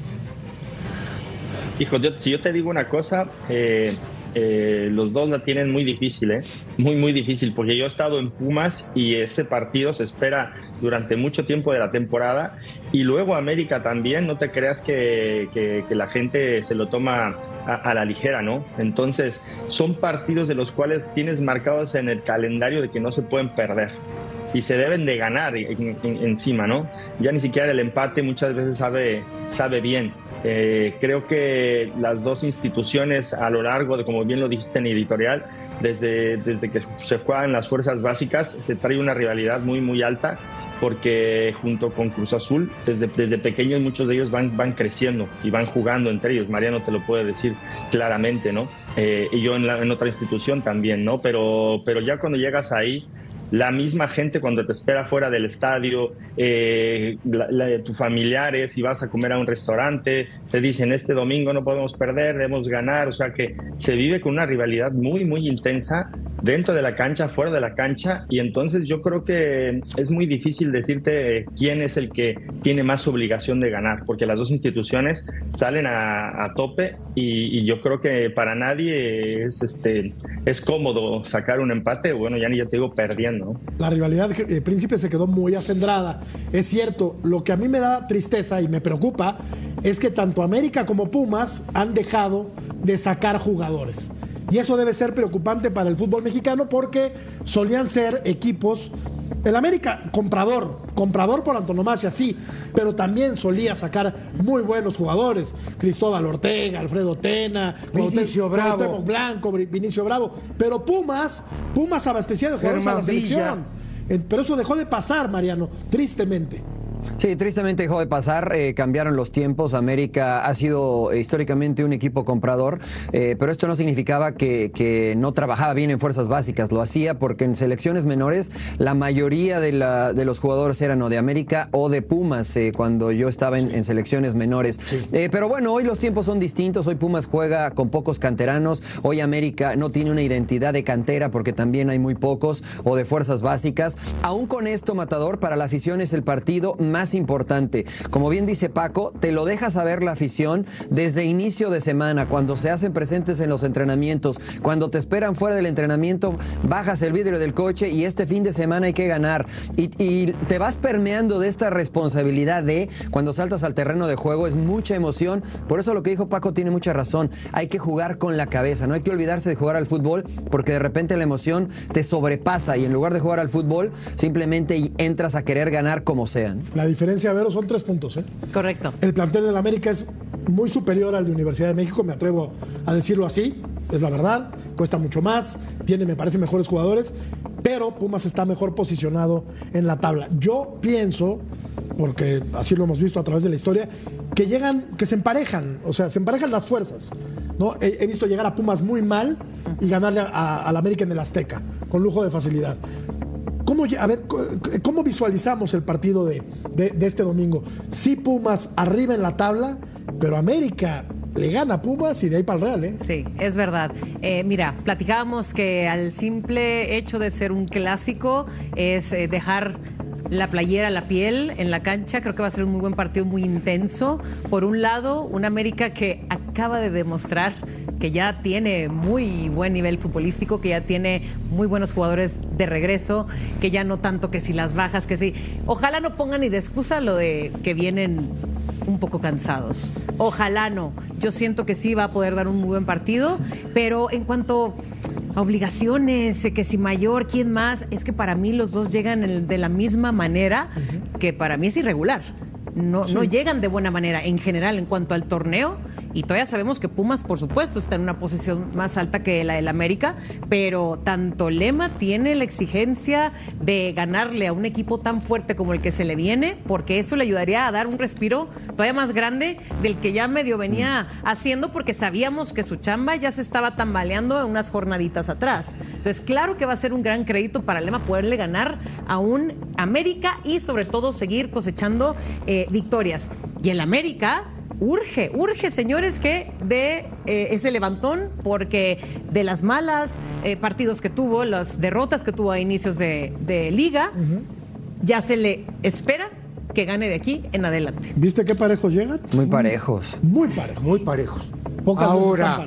Hijo, si yo te digo una cosa, los dos la tienen muy difícil, muy difícil, porque yo he estado en Pumas y ese partido se espera durante mucho tiempo de la temporada, y luego América también, no te creas que la gente se lo toma a la ligera, ¿no? Entonces son partidos de los cuales tienes marcados en el calendario de que no se pueden perder y se deben de ganar encima, ¿no? Ya ni siquiera el empate muchas veces sabe bien. Creo que las dos instituciones a lo largo de, como bien lo dijiste en editorial, desde que se juegan las fuerzas básicas se trae una rivalidad muy alta, porque junto con Cruz Azul desde pequeños muchos de ellos van creciendo y van jugando entre ellos. Mariano te lo puede decir claramente, ¿no? Y yo en otra institución también, ¿no? Pero ya cuando llegas ahí, la misma gente cuando te espera fuera del estadio, tus familiares, si vas a comer a un restaurante, te dicen este domingo no podemos perder, debemos ganar. O sea que se vive con una rivalidad muy intensa dentro de la cancha, fuera de la cancha, y entonces yo creo que es muy difícil decirte quién es el que tiene más obligación de ganar, porque las dos instituciones salen a tope y yo creo que para nadie es cómodo sacar un empate, bueno, ya te digo perdiendo. La rivalidad Príncipe se quedó muy acendrada. Es cierto, lo que a mí me da tristeza y me preocupa es que tanto América como Pumas han dejado de sacar jugadores. Y eso debe ser preocupante para el fútbol mexicano, porque solían ser equipos, el América comprador por antonomasia, sí, pero también solía sacar muy buenos jugadores. Cristóbal Ortega, Alfredo Tena, Vinicio Bravo, Blanco, Vinicio Bravo. Pero Pumas abastecía de jugadores a la selección. Pero eso dejó de pasar, Mariano, tristemente. Sí, tristemente dejó de pasar, cambiaron los tiempos. América ha sido históricamente un equipo comprador, pero esto no significaba que no trabajaba bien en fuerzas básicas. Lo hacía porque en selecciones menores la mayoría de los jugadores eran o de América o de Pumas cuando yo estaba en selecciones menores. Sí. Pero bueno, hoy los tiempos son distintos. Hoy Pumas juega con pocos canteranos. Hoy América no tiene una identidad de cantera porque también hay muy pocos, o de fuerzas básicas. Aún con esto, Matador, para la afición es el partido más importante. Como bien dice Paco, te lo deja saber la afición desde inicio de semana, cuando se hacen presentes en los entrenamientos, cuando te esperan fuera del entrenamiento, bajas el vidrio del coche y este fin de semana hay que ganar. Y te vas permeando de esta responsabilidad de cuando saltas al terreno de juego, es mucha emoción. Por eso lo que dijo Paco tiene mucha razón. Hay que jugar con la cabeza, no hay que olvidarse de jugar al fútbol, porque de repente la emoción te sobrepasa y en lugar de jugar al fútbol, simplemente entras a querer ganar como sean. La diferencia, Vero, son 3 puntos, ¿eh? Correcto. El plantel del América es muy superior al de Universidad de México, me atrevo a decirlo así, es la verdad, cuesta mucho más, tiene, me parece, mejores jugadores, pero Pumas está mejor posicionado en la tabla. Yo pienso, porque así lo hemos visto a través de la historia, que se emparejan, o sea, se emparejan las fuerzas, ¿no? He visto llegar a Pumas muy mal y ganarle al América en el Azteca, con lujo de facilidad. ¿Cómo visualizamos el partido de este domingo? Sí, Pumas arriba en la tabla, pero América le gana a Pumas y de ahí para el Real, ¿eh? Sí, es verdad. Mira, platicábamos que al simple hecho de ser un clásico es dejar la playera, la piel en la cancha. Creo que va a ser un muy buen partido, muy intenso. Por un lado, un América que acaba de demostrar que ya tiene muy buen nivel futbolístico, que ya tiene muy buenos jugadores de regreso, que ya no tanto que si las bajas, que sí. Ojalá no pongan ni de excusa lo de que vienen un poco cansados. Ojalá no. Yo siento que sí va a poder dar un muy buen partido, pero en cuanto a obligaciones, que si mayor, quién más, es que para mí los dos llegan de la misma manera, que para mí es irregular. No llegan de buena manera en general en cuanto al torneo. Y todavía sabemos que Pumas, por supuesto, está en una posición más alta que la del América, pero tanto Lema tiene la exigencia de ganarle a un equipo tan fuerte como el que se le viene, porque eso le ayudaría a dar un respiro todavía más grande del que ya medio venía haciendo, porque sabíamos que su chamba ya se estaba tambaleando en unas jornaditas atrás. Entonces, claro que va a ser un gran crédito para Lema poderle ganar a un América y sobre todo seguir cosechando victorias. Y el América urge, señores, que dé ese levantón, porque de las malas partidos que tuvo, las derrotas que tuvo a inicios de liga, ya se le espera que gane de aquí en adelante. ¿Viste qué parejos llegan? Muy parejos. Muy parejos. Muy parejos. Ahora,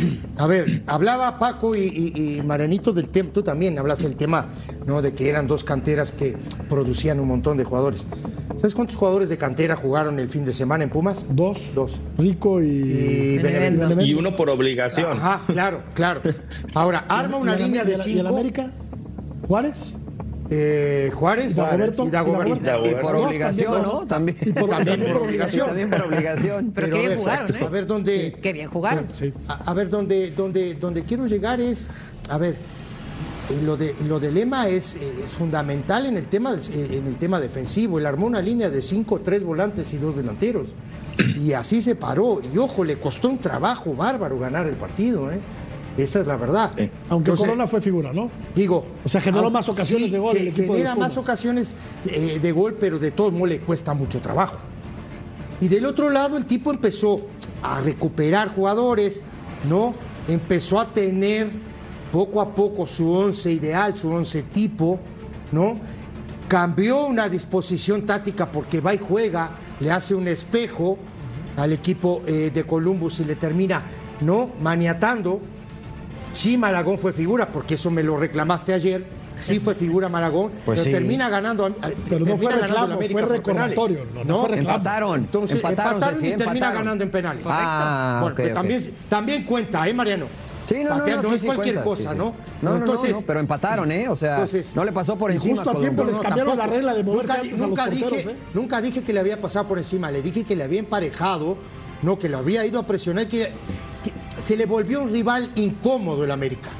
a ver, hablaba Paco y Marianito del tema, tú también hablaste del tema, ¿no? De que eran 2 canteras que producían un montón de jugadores. ¿Sabes cuántos jugadores de cantera jugaron el fin de semana en Pumas? 2. Rico y Benevento. Y uno por obligación. Ajá, claro. Ahora, arma una línea de 5. ¿Y en América? ¿Juárez? Juárez y Dagoberto. Y por obligación, ¿no? También por obligación. También por obligación. Pero qué bien jugaron, ¿eh? A ver dónde. Sí, qué bien jugaron. Sí. A ver, donde quiero llegar es. A ver, lo de Lema es fundamental en el tema defensivo. Él armó una línea de 5, 3 volantes y 2 delanteros. Y así se paró. Y ojo, le costó un trabajo bárbaro ganar el partido, ¿eh? Esa es la verdad. Sí. Aunque entonces, Corona fue figura, ¿no? Digo. O sea, generó más ocasiones de gol el equipo. Genera más ocasiones de gol, pero de todos modos le cuesta mucho trabajo. Y del otro lado, el tipo empezó a recuperar jugadores, ¿no? Empezó a tener poco a poco su 11 ideal, su 11 tipo, ¿no? Cambió una disposición táctica porque va y juega, le hace un espejo al equipo de Columbus y le termina, ¿no? Maniatando. Sí, Malagón fue figura, porque eso me lo reclamaste ayer. Sí fue figura Malagón, pues pero sí. Termina ganando. Pero no fue reclamo, fue recordatorio. No fue reclamo. Empataron. Entonces empataron y termina ganando en penales. Bueno, okay, también cuenta, Mariano? Sí, no es cualquier cuenta, cosa, sí. ¿no? No, pero empataron, O sea, entonces, no le pasó por encima. Justo a tiempo les cambiaron la regla de moverse antes a los porteros, Nunca dije que le había pasado por encima, le dije que le había emparejado, no, que lo había ido a presionar, que se le volvió un rival incómodo el América.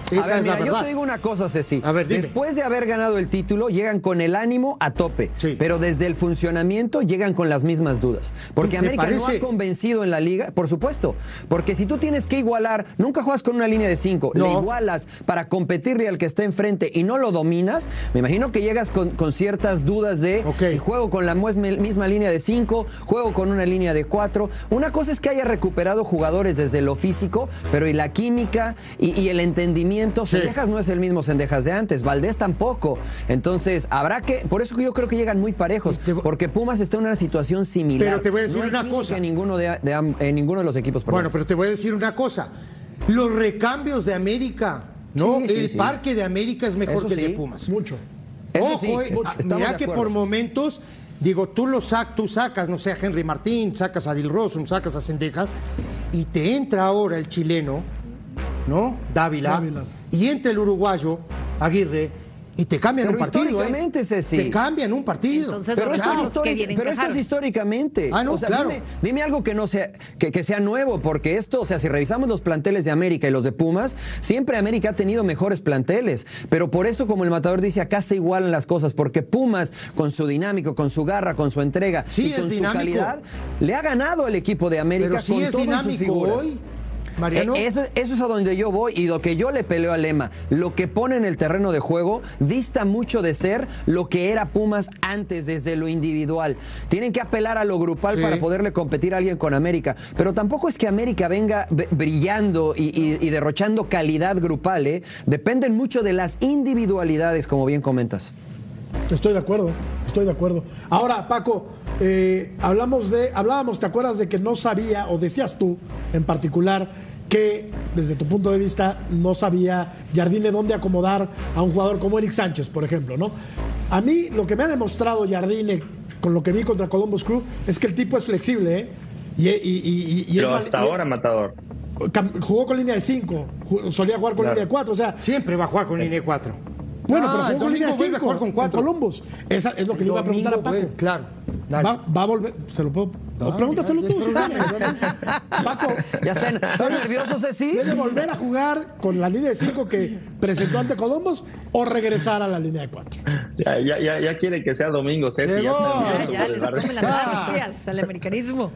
Esa es la verdad. Yo te digo una cosa, Ceci. A ver, dime. Después de haber ganado el título, llegan con el ánimo a tope. Sí. Pero desde el funcionamiento llegan con las mismas dudas. Porque América no ha convencido en la liga, por supuesto. Porque si tú tienes que igualar, nunca juegas con una línea de 5, le igualas para competirle al que está enfrente y no lo dominas, me imagino que llegas con ciertas dudas de si juego con la misma línea de 5, juego con una línea de 4. Una cosa es que haya recuperado jugadores desde lo físico, pero y la química y el entendimiento. Cendejas no es el mismo Cendejas de antes, Valdés tampoco. Entonces, habrá que, por eso que yo creo que llegan muy parejos, porque Pumas está en una situación similar. Pero te voy a decir una cosa. En ninguno de los equipos. Perdón. Bueno, pero te voy a decir una cosa. Los recambios de América, ¿no? El parque de América es mejor que el de Pumas. Mucho. Ojo, mira que por momentos, digo, tú sacas, no sé, a Henry Martín, sacas a Dilrosun, sacas a Cendejas, y te entra ahora el chileno, ¿no? Dávila. Y entra el uruguayo, Aguirre, y te cambian un partido. Te cambian un partido. Entonces, pero esto es históricamente. No, o sea, claro. Dime algo que no sea, que sea nuevo, porque esto, o sea, si revisamos los planteles de América y los de Pumas, siempre América ha tenido mejores planteles. Pero por eso, como el Matador dice, acá se igualan las cosas, porque Pumas, con su dinámico, con su garra, con su entrega y con su calidad, le ha ganado al equipo de América. Pero sí con es todas sus dinámico figuras. hoy. Mariano. Eso es a donde yo voy y lo que yo le peleo a Lema, lo que pone en el terreno de juego dista mucho de ser lo que era Pumas antes desde lo individual. Tienen que apelar a lo grupal para poderle competir a alguien con América, pero tampoco es que América venga brillando y derrochando calidad grupal, ¿eh? Dependen mucho de las individualidades, como bien comentas. Estoy de acuerdo. Ahora, Paco, hablábamos, ¿te acuerdas de que no sabía, o decías tú en particular, que desde tu punto de vista no sabía Jardine dónde acomodar a un jugador como Eric Sánchez, por ejemplo, ¿no? A mí lo que me ha demostrado Jardine con lo que vi contra Columbus Crew es que el tipo es flexible, ¿eh? Pero hasta ahora, Matador. Jugó con línea de 5, solía jugar con línea de 4, o sea... Siempre va a jugar con línea de 4. Bueno, pero jugó con línea de 5 jugar con 4. Columbus. Esa es lo que le iba a preguntar a Paco. Claro. Va a volver, se lo puedo... Pregúntaselo tú. Paco, ya está nervioso, Ceci. ¿Debe volver a jugar con la línea de 5 que presentó ante Columbus o regresar a la línea de 4? Ya quiere que sea domingo, Ceci. Ya les come las ansias al americanismo.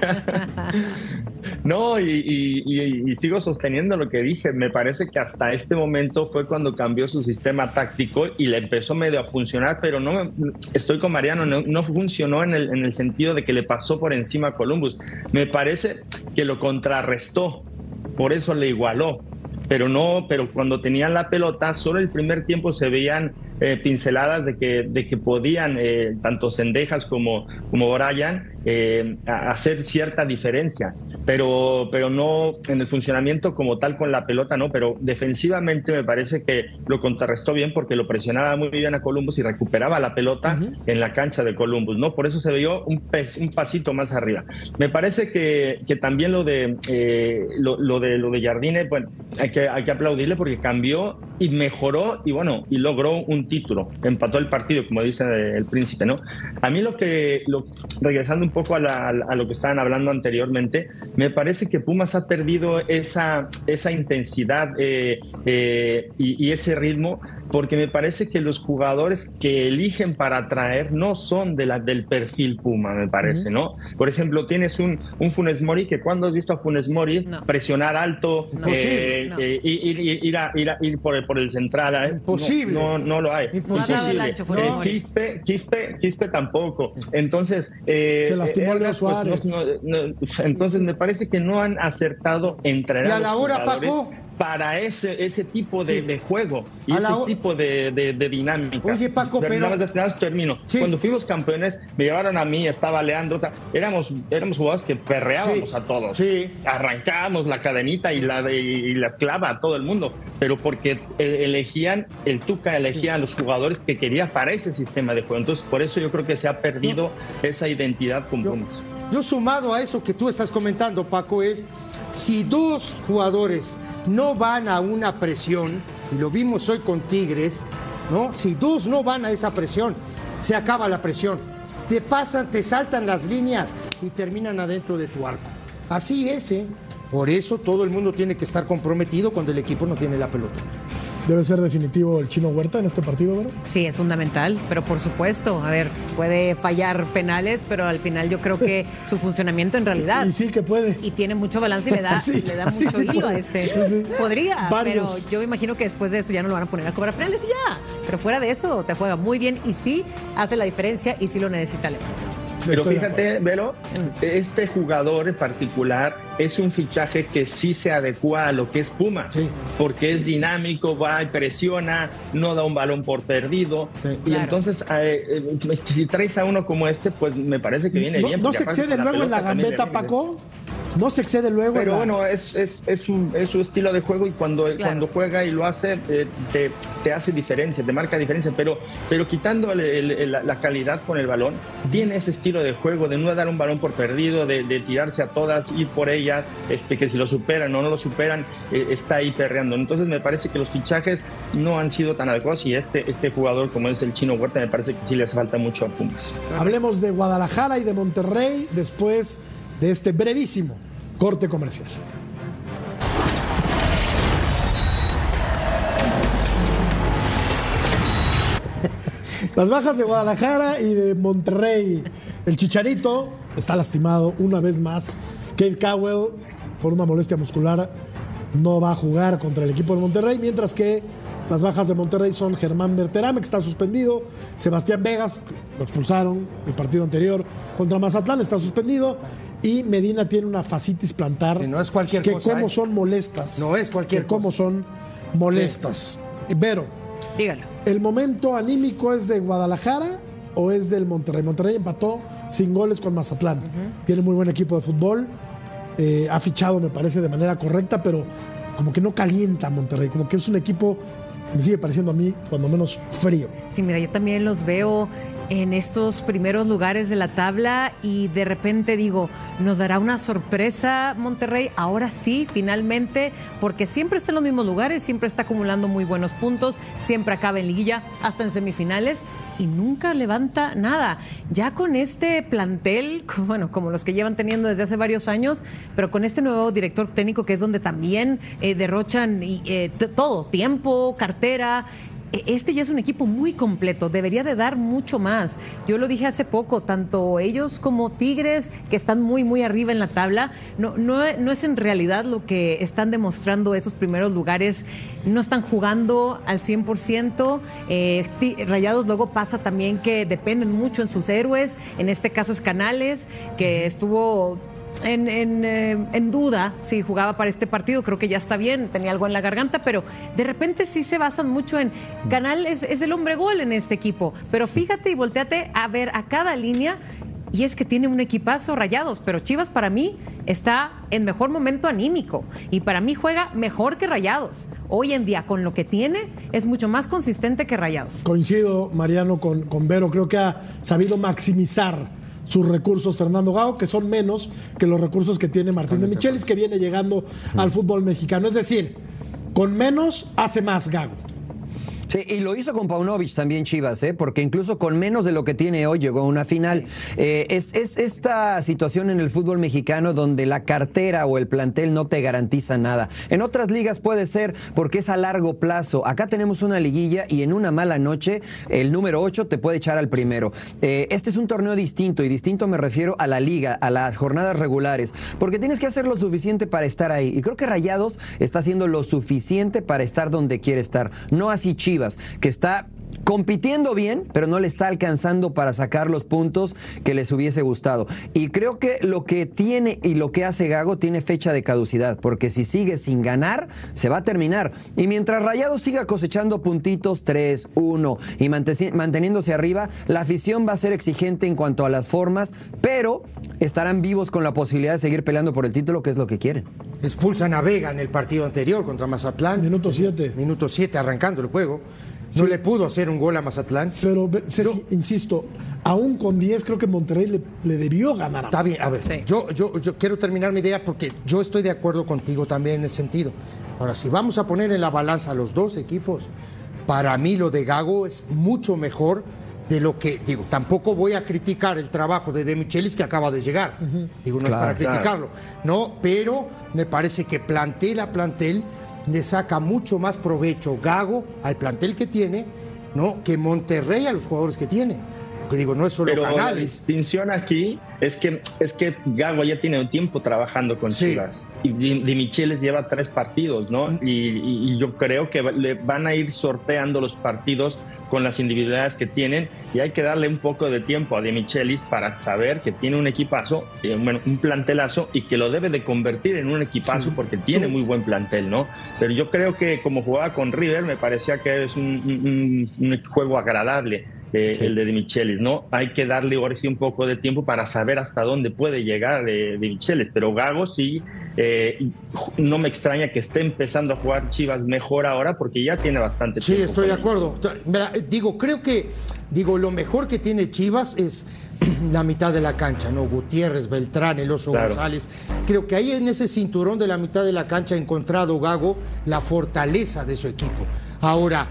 No, y sigo sosteniendo lo que dije. Me parece que hasta este momento fue cuando cambió su sistema táctico y le empezó medio a funcionar, pero no estoy con Mariano, no funcionó en el sentido de que le pasó por encima a Columbus. Me parece que lo contrarrestó, por eso le igualó. Pero cuando tenían la pelota, solo el primer tiempo se veían pinceladas de que podían, tanto Cendejas como Brian, hacer cierta diferencia, pero no en el funcionamiento como tal con la pelota, no, pero defensivamente me parece que lo contrarrestó bien porque lo presionaba muy bien a Columbus y recuperaba la pelota en la cancha de Columbus, ¿no? Por eso se vio un pasito más arriba. Me parece que también lo de Jardine, bueno, hay que aplaudirle porque cambió y mejoró y bueno, y logró un título, empató el partido, como dice el príncipe, ¿no? A mí regresando un poco a lo que estaban hablando anteriormente, me parece que Pumas ha perdido esa intensidad y ese ritmo, porque me parece que los jugadores que eligen para atraer no son del perfil Puma, me parece, ¿no? Por ejemplo, tienes un Funes Mori que ¿cuándo has visto a Funes Mori presionar alto, ir por el central? Imposible. No lo hay. Imposible. Quispe tampoco. Entonces, se lastimó Leo Suárez. Entonces me parece que no han acertado en traer y a la hora, Paco, para ese tipo de juego y ese tipo de dinámica. Oye, Paco, termino. Sí. Cuando fuimos campeones, me llevaron a mí, estaba Leandro, éramos jugadores que perreábamos a todos. Sí. Arrancábamos la cadenita y la esclava a todo el mundo, pero porque el Tuca elegía a los jugadores que quería para ese sistema de juego. Entonces, por eso yo creo que se ha perdido esa identidad con Pumas. Yo sumado a eso que tú estás comentando, Paco, es si dos jugadores no van a una presión, y lo vimos hoy con Tigres, ¿no? Si dos no van a esa presión, se acaba la presión. Te saltan las líneas y terminan adentro de tu arco. Así es, ¿eh? Por eso todo el mundo tiene que estar comprometido cuando el equipo no tiene la pelota. ¿Debe ser definitivo el Chino Huerta en este partido, Vero? Sí, es fundamental, pero por supuesto, a ver, puede fallar penales, pero al final yo creo que su funcionamiento en realidad... Y sí que puede. Y tiene mucho balance y le da, sí, le da mucho hilo puede. a este. Sí. Podría, Varios. pero yo me imagino que después de eso ya no lo van a poner a cobrar penales y ya. Pero fuera de eso, te juega muy bien y sí hace la diferencia y sí lo necesita León. Pero fíjate, Vero, este jugador en particular es un fichaje que sí se adecua a lo que es Puma, porque es dinámico, va y presiona, no da un balón por perdido, y entonces si traes a uno como este, pues me parece que viene bien. ¿No se excede luego en la gambeta, Paco? ¿No se excede luego? Pero bueno, es su estilo de juego y cuando juega y lo hace, te hace diferencia, te marca diferencia, pero quitando la calidad con el balón, tiene ese estilo de juego, de no dar un balón por perdido, de tirarse a todas, ir por ellas, que si lo superan o no lo superan, está ahí perreando. Entonces me parece que los fichajes no han sido tan adecuados y este jugador como es el Chino Huerta me parece que sí les falta mucho a Pumas. Hablemos de Guadalajara y de Monterrey después de este brevísimo corte comercial. Las bajas de Guadalajara y de Monterrey. El Chicharito está lastimado una vez más. Cade Cowell, por una molestia muscular, no va a jugar contra el equipo de Monterrey, mientras que las bajas de Monterrey son Germán Berterame, que está suspendido, Sebastián Vegas, lo expulsaron el partido anterior contra Mazatlán, está suspendido, y Medina tiene una fascitis plantar. Que no es cualquier cosa. Que como son molestas. No es cualquier cosa. Como son molestas. Sí. Vero, dígalo. ¿El momento anímico es de Guadalajara o es del Monterrey? Monterrey empató sin goles con Mazatlán. Tiene muy buen equipo de fútbol. Ha fichado, me parece, de manera correcta, pero como que no calienta Monterrey. Como que es un equipo, me sigue pareciendo a mí, cuando menos frío. Sí, mira, yo también los veo en estos primeros lugares de la tabla y de repente digo, ¿nos dará una sorpresa Monterrey? Ahora sí, finalmente, porque siempre está en los mismos lugares, siempre está acumulando muy buenos puntos, siempre acaba en liguilla, hasta en semifinales y nunca levanta nada. Ya con este plantel, bueno, como los que llevan teniendo desde hace varios años, pero con este nuevo director técnico que es donde también derrochan todo, tiempo, cartera. Este ya es un equipo muy completo, debería de dar mucho más. Yo lo dije hace poco, tanto ellos como Tigres, que están muy, muy arriba en la tabla, no es en realidad lo que están demostrando esos primeros lugares. No están jugando al 100%. Rayados luego pasa también que dependen mucho en sus héroes. En este caso es Canales, que estuvo en duda si jugaba para este partido. Creo que ya está bien, tenía algo en la garganta, pero de repente sí se basan mucho en Canal es el hombre gol en este equipo, pero fíjate y volteate a ver a cada línea y es que tiene un equipazo Rayados, pero Chivas para mí está en mejor momento anímico y para mí juega mejor que Rayados. Hoy en día con lo que tiene es mucho más consistente que Rayados. Coincido, Mariano, con Vero, creo que ha sabido maximizar sus recursos Fernando Gago, que son menos que los recursos que tiene Martín de Michelis, que viene llegando al fútbol mexicano. Es decir, con menos hace más Gago. Sí, y lo hizo con Paunovic también Chivas, porque incluso con menos de lo que tiene hoy llegó a una final. Es esta situación en el fútbol mexicano donde la cartera o el plantel no te garantiza nada. En otras ligas puede ser porque es a largo plazo. Acá tenemos una liguilla y en una mala noche el número 8 te puede echar al primero. Este es un torneo distinto y distinto me refiero a la liga, a las jornadas regulares, porque tienes que hacer lo suficiente para estar ahí. Y creo que Rayados está haciendo lo suficiente para estar donde quiere estar. No así Chivas, que está compitiendo bien, pero no le está alcanzando para sacar los puntos que les hubiese gustado. Y creo que lo que tiene y lo que hace Gago tiene fecha de caducidad, porque si sigue sin ganar, se va a terminar. Y mientras Rayados siga cosechando puntitos 3, 1 y manteniéndose arriba, la afición va a ser exigente en cuanto a las formas, pero estarán vivos con la posibilidad de seguir peleando por el título, que es lo que quieren. Expulsan a Vega en el partido anterior contra Mazatlán. Minuto 7. Minuto 7 arrancando el juego. No le pudo hacer un gol a Mazatlán. Pero, Ceci, insisto, aún con 10 creo que Monterrey le debió ganar a Mazatlán. Está bien, a ver, sí. yo quiero terminar mi idea porque yo estoy de acuerdo contigo también en ese sentido. Ahora, si vamos a poner en la balanza a los dos equipos, para mí lo de Gago es mucho mejor de lo que, digo, tampoco voy a criticar el trabajo de Michelis que acaba de llegar, digo, no es para criticarlo, no, pero me parece que plantel a plantel le saca mucho más provecho Gago al plantel que tiene, ¿no?, que Monterrey a los jugadores que tiene. Que digo, no es solo pero Canales. La distinción aquí es que Gago ya tiene un tiempo trabajando con Chivas y Di Michelis lleva 3 partidos, ¿no? Y yo creo que le van a ir sorteando los partidos con las individualidades que tienen y hay que darle un poco de tiempo a Di Michelis para saber que tiene un equipazo, un plantelazo y que lo debe de convertir en un equipazo porque tiene muy buen plantel, ¿no? Pero yo creo que como jugaba con River me parecía que es un juego agradable. El de Michelis, ¿no? Hay que darle ahora sí un poco de tiempo para saber hasta dónde puede llegar de Michelis, pero Gago sí, no me extraña que esté empezando a jugar Chivas mejor ahora porque ya tiene bastante tiempo. Sí, estoy de acuerdo. Digo, lo mejor que tiene Chivas es la mitad de la cancha, ¿no? Gutiérrez, Beltrán, el Oso González. Creo que ahí en ese cinturón de la mitad de la cancha ha encontrado Gago la fortaleza de su equipo. Ahora,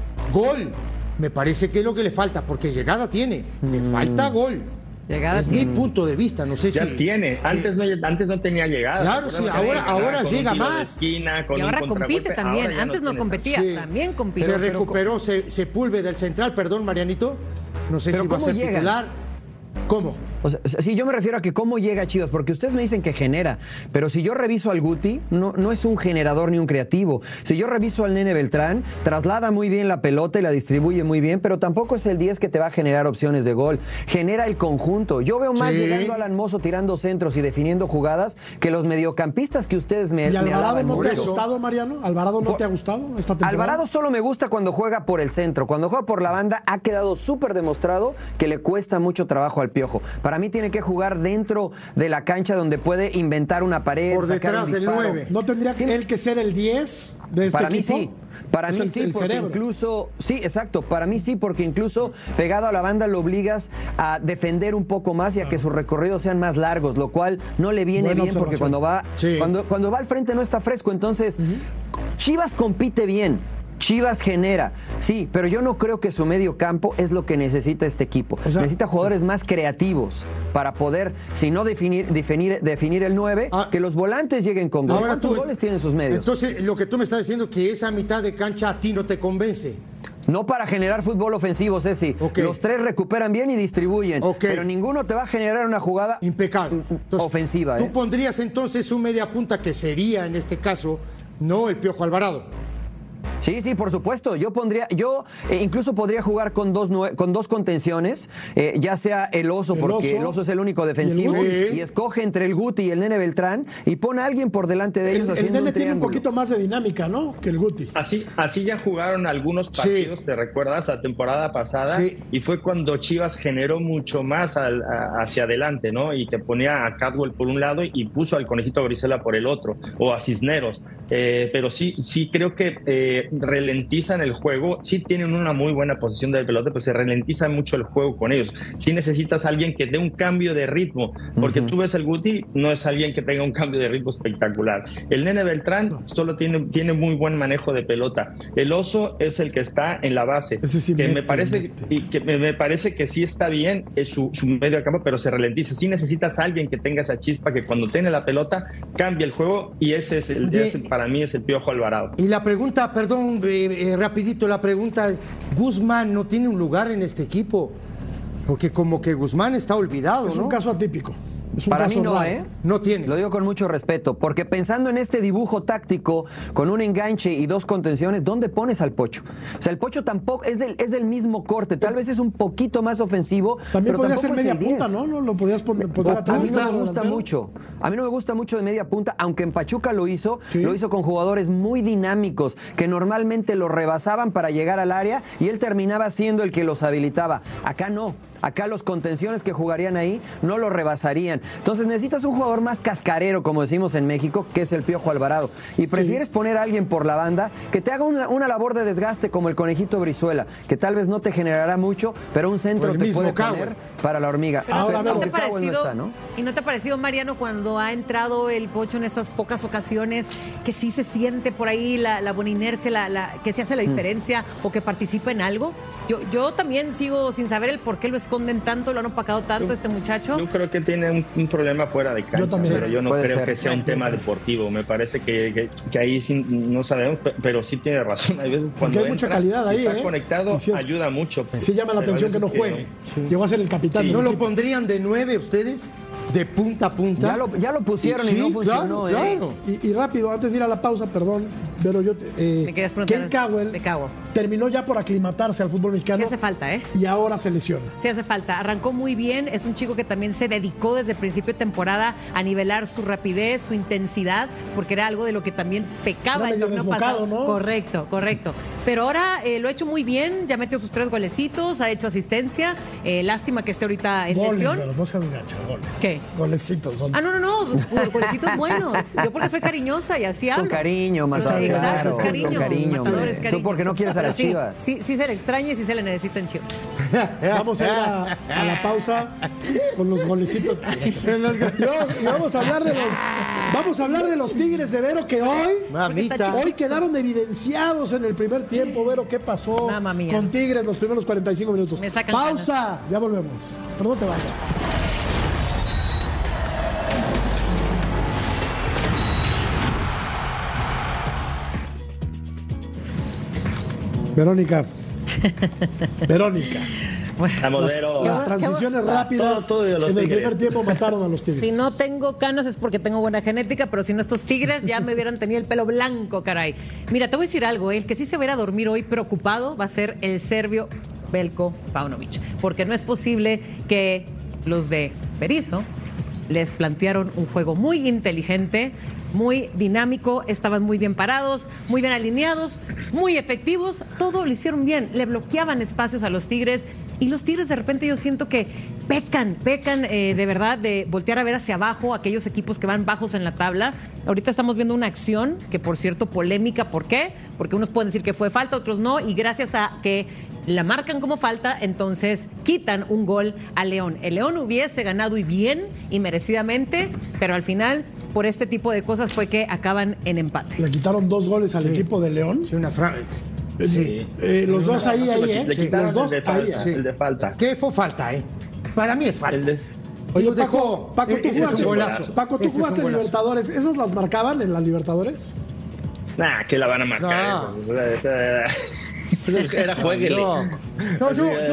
gol. Me parece que es lo que le falta, porque llegada tiene, le falta gol. Llegada es mi punto de vista, no sé ya si... Ya tiene, antes no tenía llegada. Claro, sí, ahora llega más. Esquina, y ahora compite también, antes no competía, también compite. Se recuperó Sepúlveda del central, perdón, Marianito, no sé si va a ser titular. ¿Cómo? O sea, sí, yo me refiero a que cómo llega Chivas, porque ustedes me dicen que genera, pero si yo reviso al Guti, no es un generador ni un creativo. Si yo reviso al Nene Beltrán, traslada muy bien la pelota y la distribuye muy bien, pero tampoco es el 10 que te va a generar opciones de gol. Genera el conjunto. Yo veo más llegando a Alan Mozo tirando centros y definiendo jugadas que los mediocampistas que ustedes me ¿Y Alvarado alaban no mucho. te ha gustado, Mariano? ¿Alvarado no te ha gustado esta temporada? Alvarado solo me gusta cuando juega por el centro. Cuando juega por la banda ha quedado súper demostrado que le cuesta mucho trabajo al Piojo. Para mí tiene que jugar dentro de la cancha donde puede inventar una pared. Por detrás del 9. ¿No tendría él que ser el 10 de este equipo? Mí sí. Para mí sí, porque cerebro. Incluso, sí, exacto, para mí sí, porque incluso pegado a la banda lo obligas a defender un poco más y a que sus recorridos sean más largos, lo cual no le viene bien porque cuando va al frente no está fresco. Entonces, Chivas compite bien. Chivas genera, sí, pero yo no creo que su medio campo es lo que necesita este equipo. O sea, necesita jugadores más creativos para poder, si no definir el 9, que los volantes lleguen con goles. ¿Cuántos goles tienen sus medios? Entonces, lo que tú me estás diciendo que esa mitad de cancha a ti no te convence. No para generar fútbol ofensivo, Ceci. Los 3 recuperan bien y distribuyen. Pero ninguno te va a generar una jugada impecable. Entonces, ofensiva. Tú pondrías entonces un media punta que sería, en este caso, no el Piojo Alvarado. Sí, por supuesto. Yo incluso podría jugar con dos contenciones, ya sea el Oso, porque el Oso es el único defensivo, y escoge entre el Guti y el Nene Beltrán y pone a alguien por delante de ellos. El Nene tiene un poquito más de dinámica, ¿no?, que el Guti. Así ya jugaron algunos partidos, ¿te recuerdas? La temporada pasada, y fue cuando Chivas generó mucho más hacia adelante, ¿no? Y que ponía a Cadwell por un lado y puso al Conejito Brizuela por el otro, o a Cisneros. Pero sí creo que ralentizan el juego, sí tienen una muy buena posición de pelota, pero se ralentiza mucho el juego con ellos. Sí necesitas a alguien que dé un cambio de ritmo, porque tú ves el Guti, no es alguien que tenga un cambio de ritmo espectacular. El Nene Beltrán solo tiene muy buen manejo de pelota. El Oso es el que está en la base, que me parece que sí está bien su medio de campo, pero se ralentiza. Sí necesitas a alguien que tenga esa chispa, que cuando tiene la pelota cambie el juego, y ese para mí es el Piojo Alvarado. Y la pregunta, perdón, rapidito, la pregunta es, ¿Guzmán no tiene un lugar en este equipo? Porque como que Guzmán está olvidado, Es un caso atípico. Para mí no, No tiene. Lo digo con mucho respeto, porque pensando en este dibujo táctico, con un enganche y 2 contenciones, ¿dónde pones al Pocho? O sea, el Pocho tampoco es del mismo corte, tal vez es un poquito más ofensivo. También pero podría ser media punta, ¿no? Lo podrías poner atrás. A mí no me gusta mucho. A mí no me gusta mucho de media punta, aunque en Pachuca lo hizo con jugadores muy dinámicos, que normalmente lo rebasaban para llegar al área y él terminaba siendo el que los habilitaba. Acá no. Acá los contenciones que jugarían ahí no lo rebasarían. Entonces necesitas un jugador más cascarero, como decimos en México, que es el Piojo Alvarado. Y prefieres poner a alguien por la banda que te haga una labor de desgaste como el Conejito Brizuela, que tal vez no te generará mucho, pero un centro te puede poner para la hormiga. ¿No te ha parecido, Mariano, cuando ha entrado el Pocho en estas pocas ocasiones, que sí se siente por ahí la buena inercia, que se hace la diferencia o que participa en algo? Yo también sigo sin saber el por qué lo esconden tanto, lo han opacado tanto este muchacho. Yo creo que tiene un problema fuera de cancha, pero yo no creo que sea un tema deportivo. Me parece que ahí sí, no sabemos, pero sí tiene razón. Hay veces cuando hay mucha calidad ahí, está conectado, ayuda mucho. Sí llama la atención que no juegue. Llegó a ser el capitán. ¿No lo pondrían de 9 ustedes? De punta a punta. Ya lo pusieron y no funcionó. Claro. Y rápido, antes de ir a la pausa, perdón, pero yo me querías preguntar. Ken Cowell terminó ya por aclimatarse al fútbol mexicano. Sí hace falta, Y ahora se lesiona. Sí hace falta. Arrancó muy bien. Es un chico que también se dedicó desde el principio de temporada a nivelar su rapidez, su intensidad, porque era algo de lo que también pecaba el torneo pasado, ¿no? Correcto. Pero ahora lo ha hecho muy bien. Ya metió sus 3 golecitos, ha hecho asistencia. Lástima que esté ahorita en lesión. Pero no seas gacha, goles. ¿Qué? Golecitos son. No. Golecitos buenos. Yo porque soy cariñosa y así hablo. Con cariño, Matador. Exacto, es cariño. Con cariño. Matador es cariño. Tú porque no quieres a las Chivas. Sí se le extraña y sí se le necesita en Chivas. Vamos a ir a la pausa con los golecitos. Y vamos a hablar de los Tigres de Vero que hoy quedaron evidenciados en el primer tiempo. Vero, ¿qué pasó con Tigres los primeros 45 minutos? Pausa, ya volvemos. Pero no te vayas. Verónica. Las transiciones rápidas en el primer tiempo mataron a los Tigres. Si no tengo canas es porque tengo buena genética, pero si no, estos Tigres ya me hubieran tenido el pelo blanco, caray. Mira, te voy a decir algo, el que sí se va a ir a dormir hoy preocupado va a ser el serbio Veljko Paunovic, porque no es posible que los de Berizzo les plantearon un juego muy inteligente, muy dinámico, estaban muy bien parados, muy bien alineados, muy efectivos, todo lo hicieron bien, le bloqueaban espacios a los Tigres y los Tigres de repente yo siento que pecan de verdad de voltear a ver hacia abajo aquellos equipos que van bajos en la tabla. Ahorita estamos viendo una acción que, por cierto, polémica. ¿Por qué? Porque unos pueden decir que fue falta, otros no, y gracias a que la marcan como falta, entonces quitan un gol a León. El León hubiese ganado y bien y merecidamente, pero al final, por este tipo de cosas fue que acaban en empate. Le quitaron 2 goles al equipo de León. Sí, una los dos ahí, le quitaron los dos el de falta. ¿Qué fue falta, Para mí es falta. Oye, Paco, tú jugaste en Libertadores. ¿Esas las marcaban en las Libertadores? Nah, que la van a marcar. No. Era jueguele. No,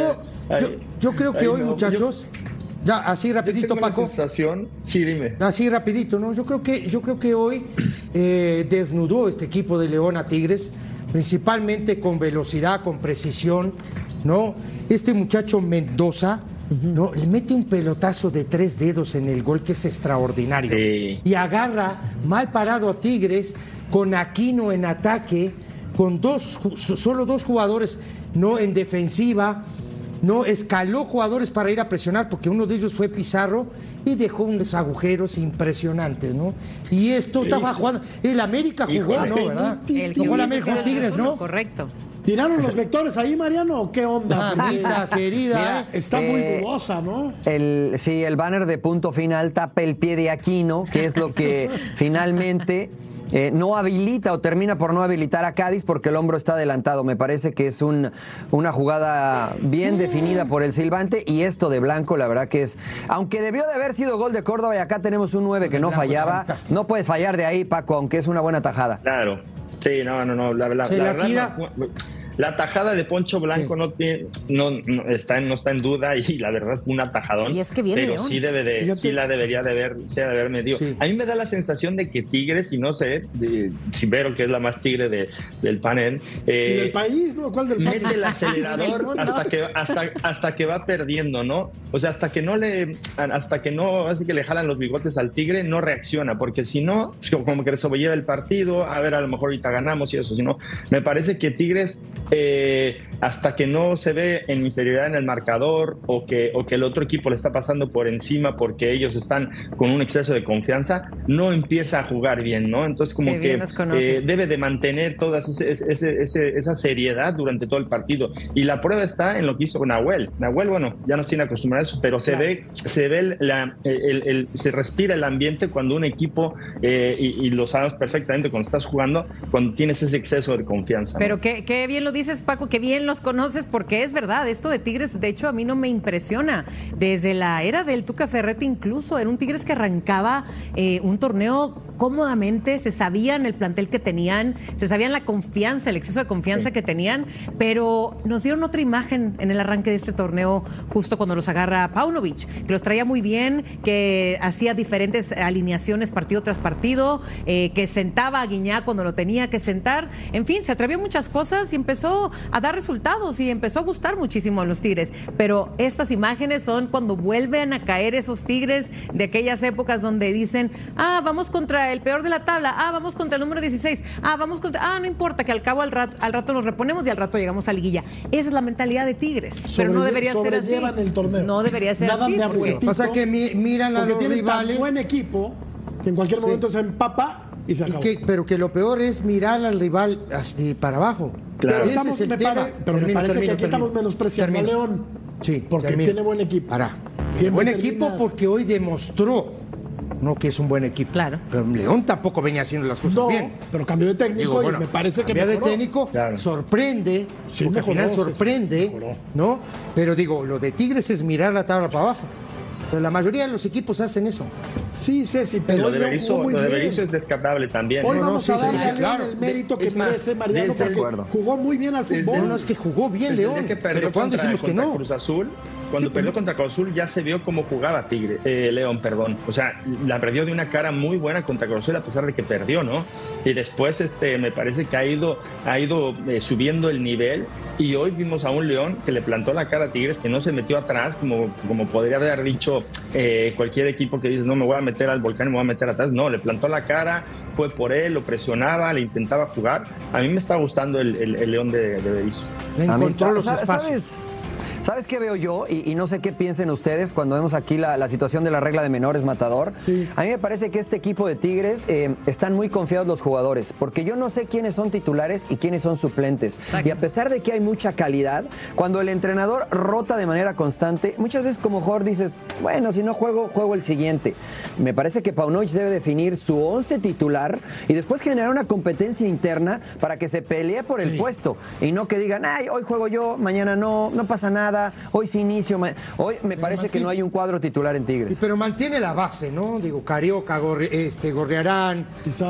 yo creo que hoy, muchachos, ya así rapidito, Paco. Sí, dime. Así rapidito, ¿no? Yo creo que hoy desnudó este equipo de León a Tigres, principalmente con velocidad, con precisión, ¿no? Este muchacho Mendoza, ¿no? Le mete un pelotazo de 3 dedos en el gol que es extraordinario. Sí. Y agarra mal parado a Tigres con Aquino en ataque, con solo 2 jugadores, ¿no? En defensiva, ¿no? Escaló jugadores para ir a presionar, porque uno de ellos fue Pizarro y dejó unos agujeros impresionantes, ¿no? Y esto estaba jugando. El América jugó, ¿no? ¿Verdad? Jugó el América con Tigres, ¿no? Correcto. ¿Tiraron los vectores ahí, Mariano, o qué onda? Mamita querida. Mira, está muy dudosa, ¿no? El banner de punto final tapa el pie de Aquino, que es lo que finalmente no habilita o termina por no habilitar a Cádiz porque el hombro está adelantado. Me parece que es una jugada bien definida por el silbante, y esto de Blanco, la verdad que es, aunque debió de haber sido gol de Córdoba, y acá tenemos un 9 que no fallaba, no puedes fallar de ahí, Paco, aunque es una buena tajada. Claro, sí, no, la verdad, la tajada de Poncho Blanco no está en duda, y la verdad fue un atajadón. Y es que viene pero León. Sí la debería de haber medido. Sí. A mí me da la sensación de que Tigres, y no sé, si Vero, que es la más tigre del panel, y del país, ¿no? ¿Cuál del país? Mete el acelerador hasta que va perdiendo, ¿no? O sea, hasta que no así que le jalan los bigotes al Tigre, no reacciona, porque si no, como que sobrelleva el partido, a ver, a lo mejor ahorita ganamos y eso. Si no, me parece que Tigres, hasta que no se ve en inferioridad en el marcador, o que el otro equipo le está pasando por encima porque ellos están con un exceso de confianza, no empieza a jugar bien, ¿no? Entonces como que debe de mantener toda esa seriedad durante todo el partido, y la prueba está en lo que hizo Nahuel, bueno, ya nos tiene acostumbrados a eso, pero se ve se respira el ambiente cuando un equipo, y lo sabemos perfectamente cuando estás jugando, cuando tienes ese exceso de confianza, ¿no? Pero qué bien lo dice dices, Paco, que bien los conoces, porque es verdad, esto de Tigres, de hecho, a mí no me impresiona. Desde la era del Tuca Ferretti incluso, era un Tigres que arrancaba un torneo cómodamente, se sabían el plantel que tenían, se sabían la confianza, el exceso de confianza que tenían, pero nos dieron otra imagen en el arranque de este torneo, justo cuando los agarra Paunovic, que los traía muy bien, que hacía diferentes alineaciones partido tras partido, que sentaba a Guiñá cuando lo tenía que sentar, en fin, se atrevió a muchas cosas y empezó a dar resultados y empezó a gustar muchísimo a los Tigres, pero estas imágenes son cuando vuelven a caer esos Tigres de aquellas épocas donde dicen, vamos contra el peor de la tabla, vamos contra el número 16, vamos contra, no importa, que al cabo al rato nos reponemos y al rato llegamos a liguilla. Esa es la mentalidad de Tigres, pero no debería ser así. El torneo. No debería ser Nada así. De porque pasa que miran a los rivales. Tan buen equipo que en cualquier momento se empapa y se acabó. Pero que lo peor es mirar al rival así para abajo. Claro. Pero me parece que aquí estamos menospreciando a León. Sí, porque tiene buen equipo. Buen equipo porque hoy demostró que es un buen equipo. Claro. Pero León tampoco venía haciendo las cosas bien. Pero cambió de técnico y me parece que mejoró. De técnico, sorprende, porque al final sorprende, ¿no? Pero lo de Tigres es mirar la tabla para abajo. Pero la mayoría de los equipos hacen eso. Sí, Ceci, pero lo de Berizzo es descartable también. Hoy vamos a darle el mérito que merece Mariano, porque jugó muy bien al fútbol. No, es que jugó bien León. Pero ¿cuándo dijimos que no? Cruz Azul, cuando perdió contra Cruz Azul ya se vio cómo jugaba León. O sea, la perdió de una cara muy buena contra Cruz Azul a pesar de que perdió, ¿no? Y después me parece que ha ido subiendo el nivel, y hoy vimos a un León que le plantó la cara a Tigres, que no se metió atrás como podría haber dicho cualquier equipo que dice, no me voy a meter al volcán y me voy a meter atrás. No, le plantó la cara, fue por él, lo presionaba, le intentaba jugar. A mí me está gustando el León de Berizzo. Le encontró los espacios. ¿Sabes qué veo yo? Y no sé qué piensen ustedes cuando vemos aquí la situación de la regla de menores, Matador. Sí. A mí me parece que este equipo de Tigres están muy confiados los jugadores, porque yo no sé quiénes son titulares y quiénes son suplentes. Exacto. Y a pesar de que hay mucha calidad, cuando el entrenador rota de manera constante, muchas veces como jugador dices, bueno, si no juego el siguiente. Me parece que Paunovic debe definir su 11 titular y después generar una competencia interna para que se pelee por el puesto y no que digan, hoy juego yo, mañana no pasa nada. Hoy sí inicio. Hoy me parece que no hay un cuadro titular en Tigres. Pero mantiene la base, ¿no? Carioca, Gorriarán,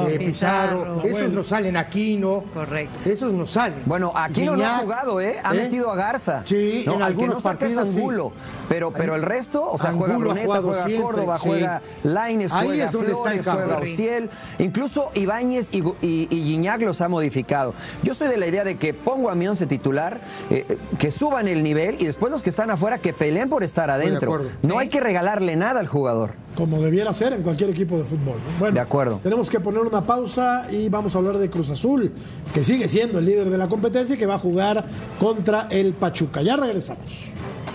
Pizarro. Esos no salen, Aquino. Correcto. Esos no salen. Bueno, Aquino no ha jugado, Ha metido a Garza. Sí, en algunos partidos. Angulo. Pero el resto, o sea, Angulo juega Bruneta, juega siempre, Córdoba, juega Lainez, juega Flores, juega Ociel. Incluso Ibáñez y Gignac los ha modificado. Yo soy de la idea de que pongo a mi 11 titular, que suban el nivel y después los que están afuera que peleen por estar adentro. No hay que regalarle nada al jugador. Como debiera ser en cualquier equipo de fútbol, ¿no? Bueno, de acuerdo. Tenemos que poner una pausa y vamos a hablar de Cruz Azul, que sigue siendo el líder de la competencia y que va a jugar contra el Pachuca. Ya regresamos.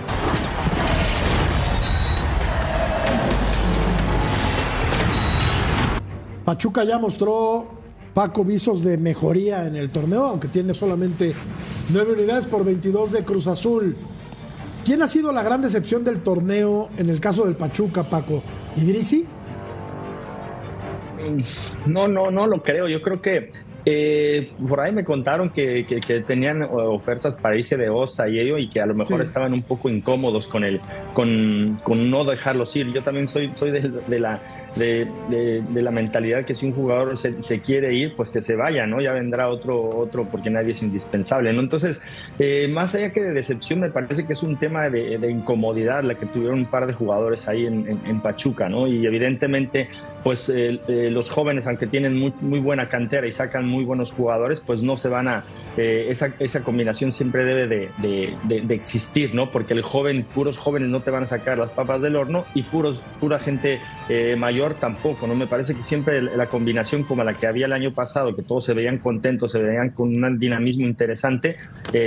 Pachuca ya mostró, Paco, visos de mejoría en el torneo, aunque tiene solamente 9 unidades por 22 de Cruz Azul. ¿Quién ha sido la gran decepción del torneo en el caso del Pachuca, Paco? ¿Idrissi? No lo creo. Yo creo que por ahí me contaron que tenían ofertas para irse de Osa y ello, y que a lo mejor estaban un poco incómodos con no dejarlos ir. Yo también soy de la mentalidad que si un jugador se quiere ir, pues que se vaya, ¿no? Ya vendrá otro porque nadie es indispensable, ¿no? Entonces, más allá que de decepción, me parece que es un tema de incomodidad la que tuvieron un par de jugadores ahí en Pachuca, ¿no? Y evidentemente, pues los jóvenes, aunque tienen muy buena cantera y sacan muy buenos jugadores, pues no se van a... esa combinación siempre debe de existir, ¿no? Porque puros jóvenes no te van a sacar las papas del horno, y pura gente mayor tampoco, ¿no? Me parece que siempre la combinación como la que había el año pasado, que todos se veían contentos, se veían con un dinamismo interesante,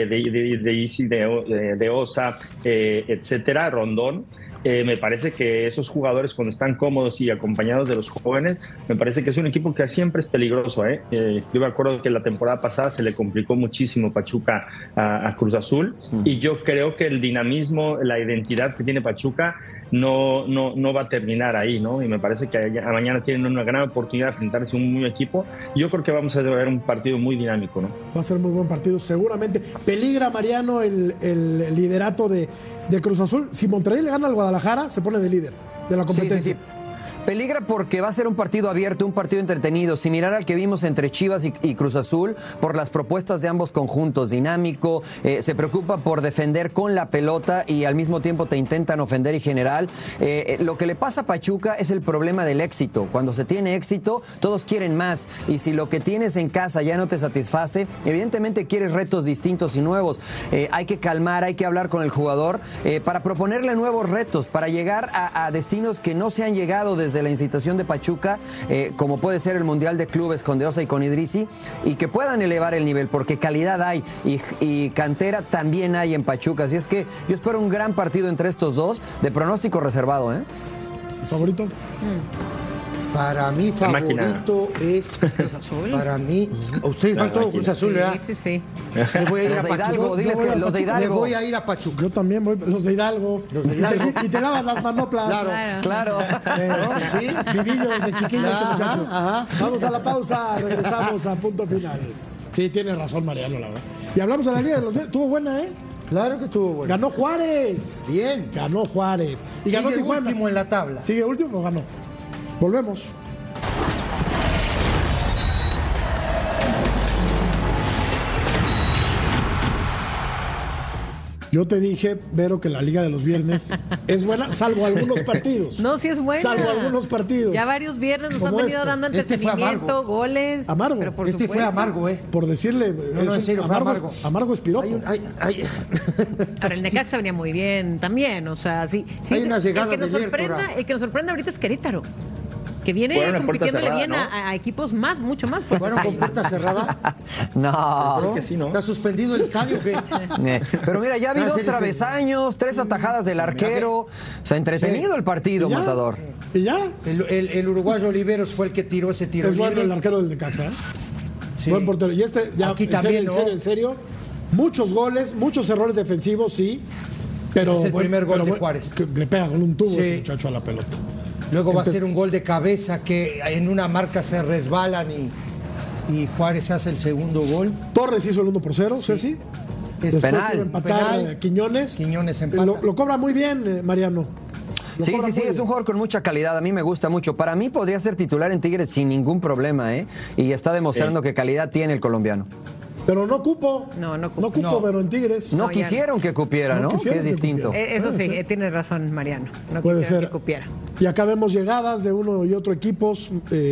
de Osa, etcétera, Rondón. Me parece que esos jugadores, cuando están cómodos y acompañados de los jóvenes, me parece que es un equipo que siempre es peligroso. Yo me acuerdo que la temporada pasada se le complicó muchísimo Pachuca a Cruz Azul, y yo creo que el dinamismo, la identidad que tiene Pachuca no va a terminar ahí, ¿no? Y me parece que mañana tienen una gran oportunidad de enfrentarse a un muy equipo. Yo creo que vamos a ver un partido muy dinámico, ¿no? Va a ser muy buen partido, seguramente. Peligra, Mariano, el liderato de Cruz Azul. Si Monterrey le gana al Guadalajara, se pone de líder de la competencia. Sí. Peligra porque va a ser un partido abierto, un partido entretenido, similar al que vimos entre Chivas y Cruz Azul, por las propuestas de ambos conjuntos, dinámico, se preocupa por defender con la pelota y al mismo tiempo te intentan ofender y general. Lo que le pasa a Pachuca es el problema del éxito. Cuando se tiene éxito, todos quieren más, y si lo que tienes en casa ya no te satisface, evidentemente quieres retos distintos y nuevos. Hay que calmar, hay que hablar con el jugador para proponerle nuevos retos, para llegar a destinos que no se han llegado desde la incitación de Pachuca, como puede ser el Mundial de Clubes con De Osa y con Idrissi, y que puedan elevar el nivel, porque calidad hay y cantera también hay en Pachuca. Así es que yo espero un gran partido entre estos dos, de pronóstico reservado. ¿Favorito? Para mí favorito es Cruz Azul. Para mí, ustedes van todos Cruz Azul, ¿verdad? Sí. Le voy a ir a Hidalgo, Pachuca. diles que los de Hidalgo. Le voy a ir a Pachuca. Yo también voy, los de Hidalgo. Y te lavas las manoplas. Claro. ¿Sí? Vivillo desde chiquillo. Ajá. Vamos a la pausa, regresamos a punto final. Sí, tiene razón Mariano, la verdad. Y hablamos de la Liga de los Viernes. Estuvo buena, ¿eh? Claro que estuvo bueno. Ganó Juárez. Bien. Ganó Juárez. Y Sigue ganó Tijuana. último en la tabla. Sigue último, ganó. Volvemos. Yo te dije, Vero, que la Liga de los Viernes es buena, salvo algunos partidos. No, sí es buena. Salvo algunos partidos. Ya varios viernes nos han venido dando entretenimiento, goles. Amargo. Pero por Este supuesto. fue amargo, Por decirle. No, en serio, fue amargo. Amargo es piropo. Ahora, el Necaxa venía muy bien también. O sea, sí. Hay una llegada el que nos sorprende ahorita es Querétaro. Que viene compitiéndole bien, ¿no? a equipos mucho más fuertes. ¿Fueron con puerta cerrada? No. Creo que sí, ¿no? ¿Está suspendido el estadio o qué? Pero mira, ya vi 2 travesaños, 3 atajadas del arquero. O sea, entretenido el partido, Matador. ¿Y ya? El uruguayo Oliveros fue el que tiró ese tiro. Es bueno el arquero del Necaxa, ¿eh? Sí. Buen portero. Y ya aquí también, en serio. Muchos goles, muchos errores defensivos, sí. Pero es el primer gol de Juárez. Le pega con un tubo el muchacho a la pelota. Luego va a ser un gol de cabeza que en una marca se resbalan y Juárez hace el segundo gol. Torres hizo el 1-0, Ceci. Después penal. iba a empatar Quiñones. Quiñones empata. Lo cobra muy bien, Mariano. Sí, es un jugador con mucha calidad, a mí me gusta mucho. Para mí podría ser titular en Tigres sin ningún problema, y está demostrando que calidad tiene el colombiano. Pero no cupo. No cupo. No, pero en Tigres. No quisieron que cupiera, ¿no? Que es distinto. Eso sí, tiene razón Mariano. No puede quisieron ser que cupiera. Y acá vemos llegadas de uno y otro equipos.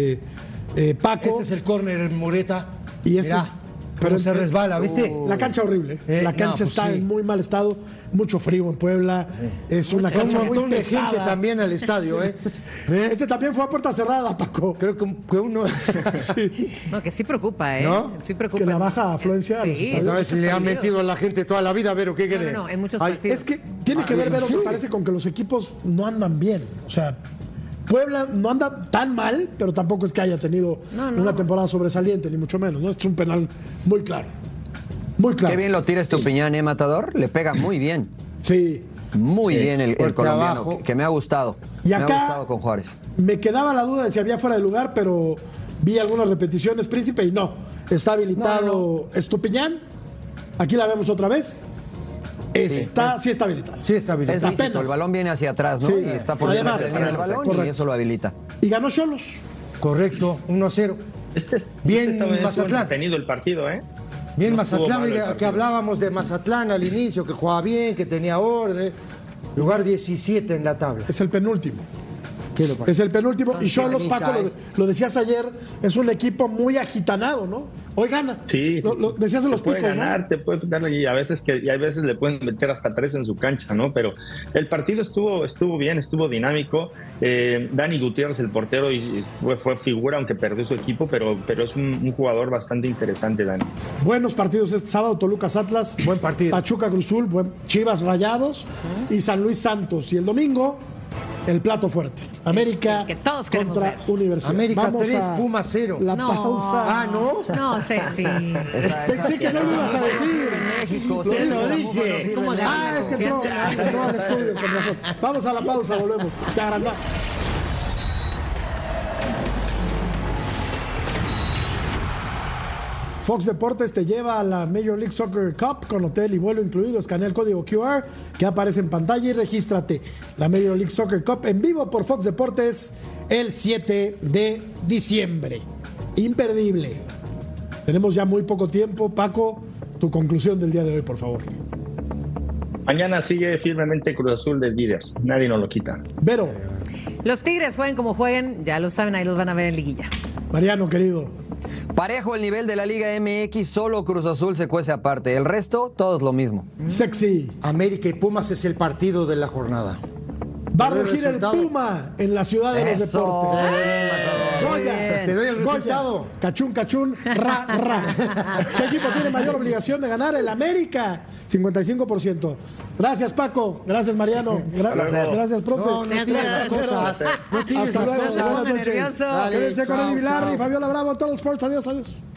Paco. Este es el córner Mureta. Y este Mirá, pero se resbala, ¿viste? La cancha horrible. La cancha está en muy mal estado. Mucho frío en Puebla. Es una cancha un montón muy de pesada. gente también al estadio, ¿eh? Este también fue a puerta cerrada, Paco. Creo que uno... Sí. No, que sí preocupa, ¿eh? ¿No? Sí preocupa. Que la baja afluencia a los estadios. A ver si le han metido a la gente toda la vida, Vero, ¿qué quiere? No, en muchos partidos. Es que tiene que ver, Vero, me parece, con que los equipos no andan bien. O sea, Puebla no anda tan mal, pero tampoco es que haya tenido una temporada sobresaliente, ni mucho menos, ¿no? Es un penal muy claro. Muy claro. Qué bien lo tira Estupiñán, Matador. Le pega muy bien. Sí. Muy bien el colombiano, abajo. que me ha gustado. Y acá me ha gustado con Juárez. Me quedaba la duda de si había fuera de lugar, pero vi algunas repeticiones, Príncipe, y no. Está habilitado Estupiñán. Aquí la vemos otra vez. Sí está habilitado. Sí está habilitado. Es lícito, el balón viene hacia atrás, ¿no? Sí. Y está por Además, detrás del balón, correcto. y eso lo habilita. Y ganó Xolos. Correcto, 1-0. Bien, Mazatlán. tenido el partido, ¿eh? Bien, No Mazatlán, estuvo mal que hablábamos de Mazatlán al inicio, que jugaba bien, que tenía orden. Lugar 17 en la tabla. Es el penúltimo. ¿Qué lo parece? Es el penúltimo. Y Xolos, Paco, lo decías ayer, es un equipo muy agitanado, ¿no? Hoy gana. Sí. Lo decías en los picos, picos, ganar, ¿no? te puede quitar, y a veces le pueden meter hasta 3 en su cancha, ¿no? Pero el partido estuvo bien, estuvo dinámico. Dani Gutiérrez, el portero, y fue figura, aunque perdió su equipo, pero es un jugador bastante interesante, Dani. Buenos partidos este sábado, Tolucas Atlas. Buen partido. Pachuca Cruz Azul, Chivas Rayados y San Luis Santos. Y el domingo, el plato fuerte. América que todos contra ver. Universidad. América 3, Puma 0. La pausa. Ah, ¿no? No sé, sí. Pensé que no lo ibas a decir. México, Te lo dije. Es que entró al estudio con razón. Vamos a la pausa, volvemos. Te agrandá. Fox Deportes te lleva a la Major League Soccer Cup con hotel y vuelo incluido. Escanea el código QR que aparece en pantalla y regístrate. La Major League Soccer Cup en vivo por Fox Deportes el 7 de diciembre. Imperdible. Tenemos ya muy poco tiempo. Paco, tu conclusión del día de hoy, por favor. Mañana sigue firmemente Cruz Azul de líderes. Nadie nos lo quita. Vero. Los Tigres jueguen como jueguen, ya lo saben, ahí los van a ver en liguilla. Mariano, querido. Parejo el nivel de la Liga MX, solo Cruz Azul se cuece aparte. El resto, todo es lo mismo. Sexy. América y Pumas es el partido de la jornada. Va a rugir el Puma en la ciudad de los deportes. Goya, te doy el resultado. Cachún, cachún, ra, ra. ¿Qué equipo tiene mayor obligación de ganar? El América, 55%. Gracias, Paco. Gracias, Mariano. Gracias, profe. No tires las cosas. No tires las cosas. Buenas noches. Quédense con Eddie Bilardi y Fabiola Bravo en Total Sports. Adiós, adiós.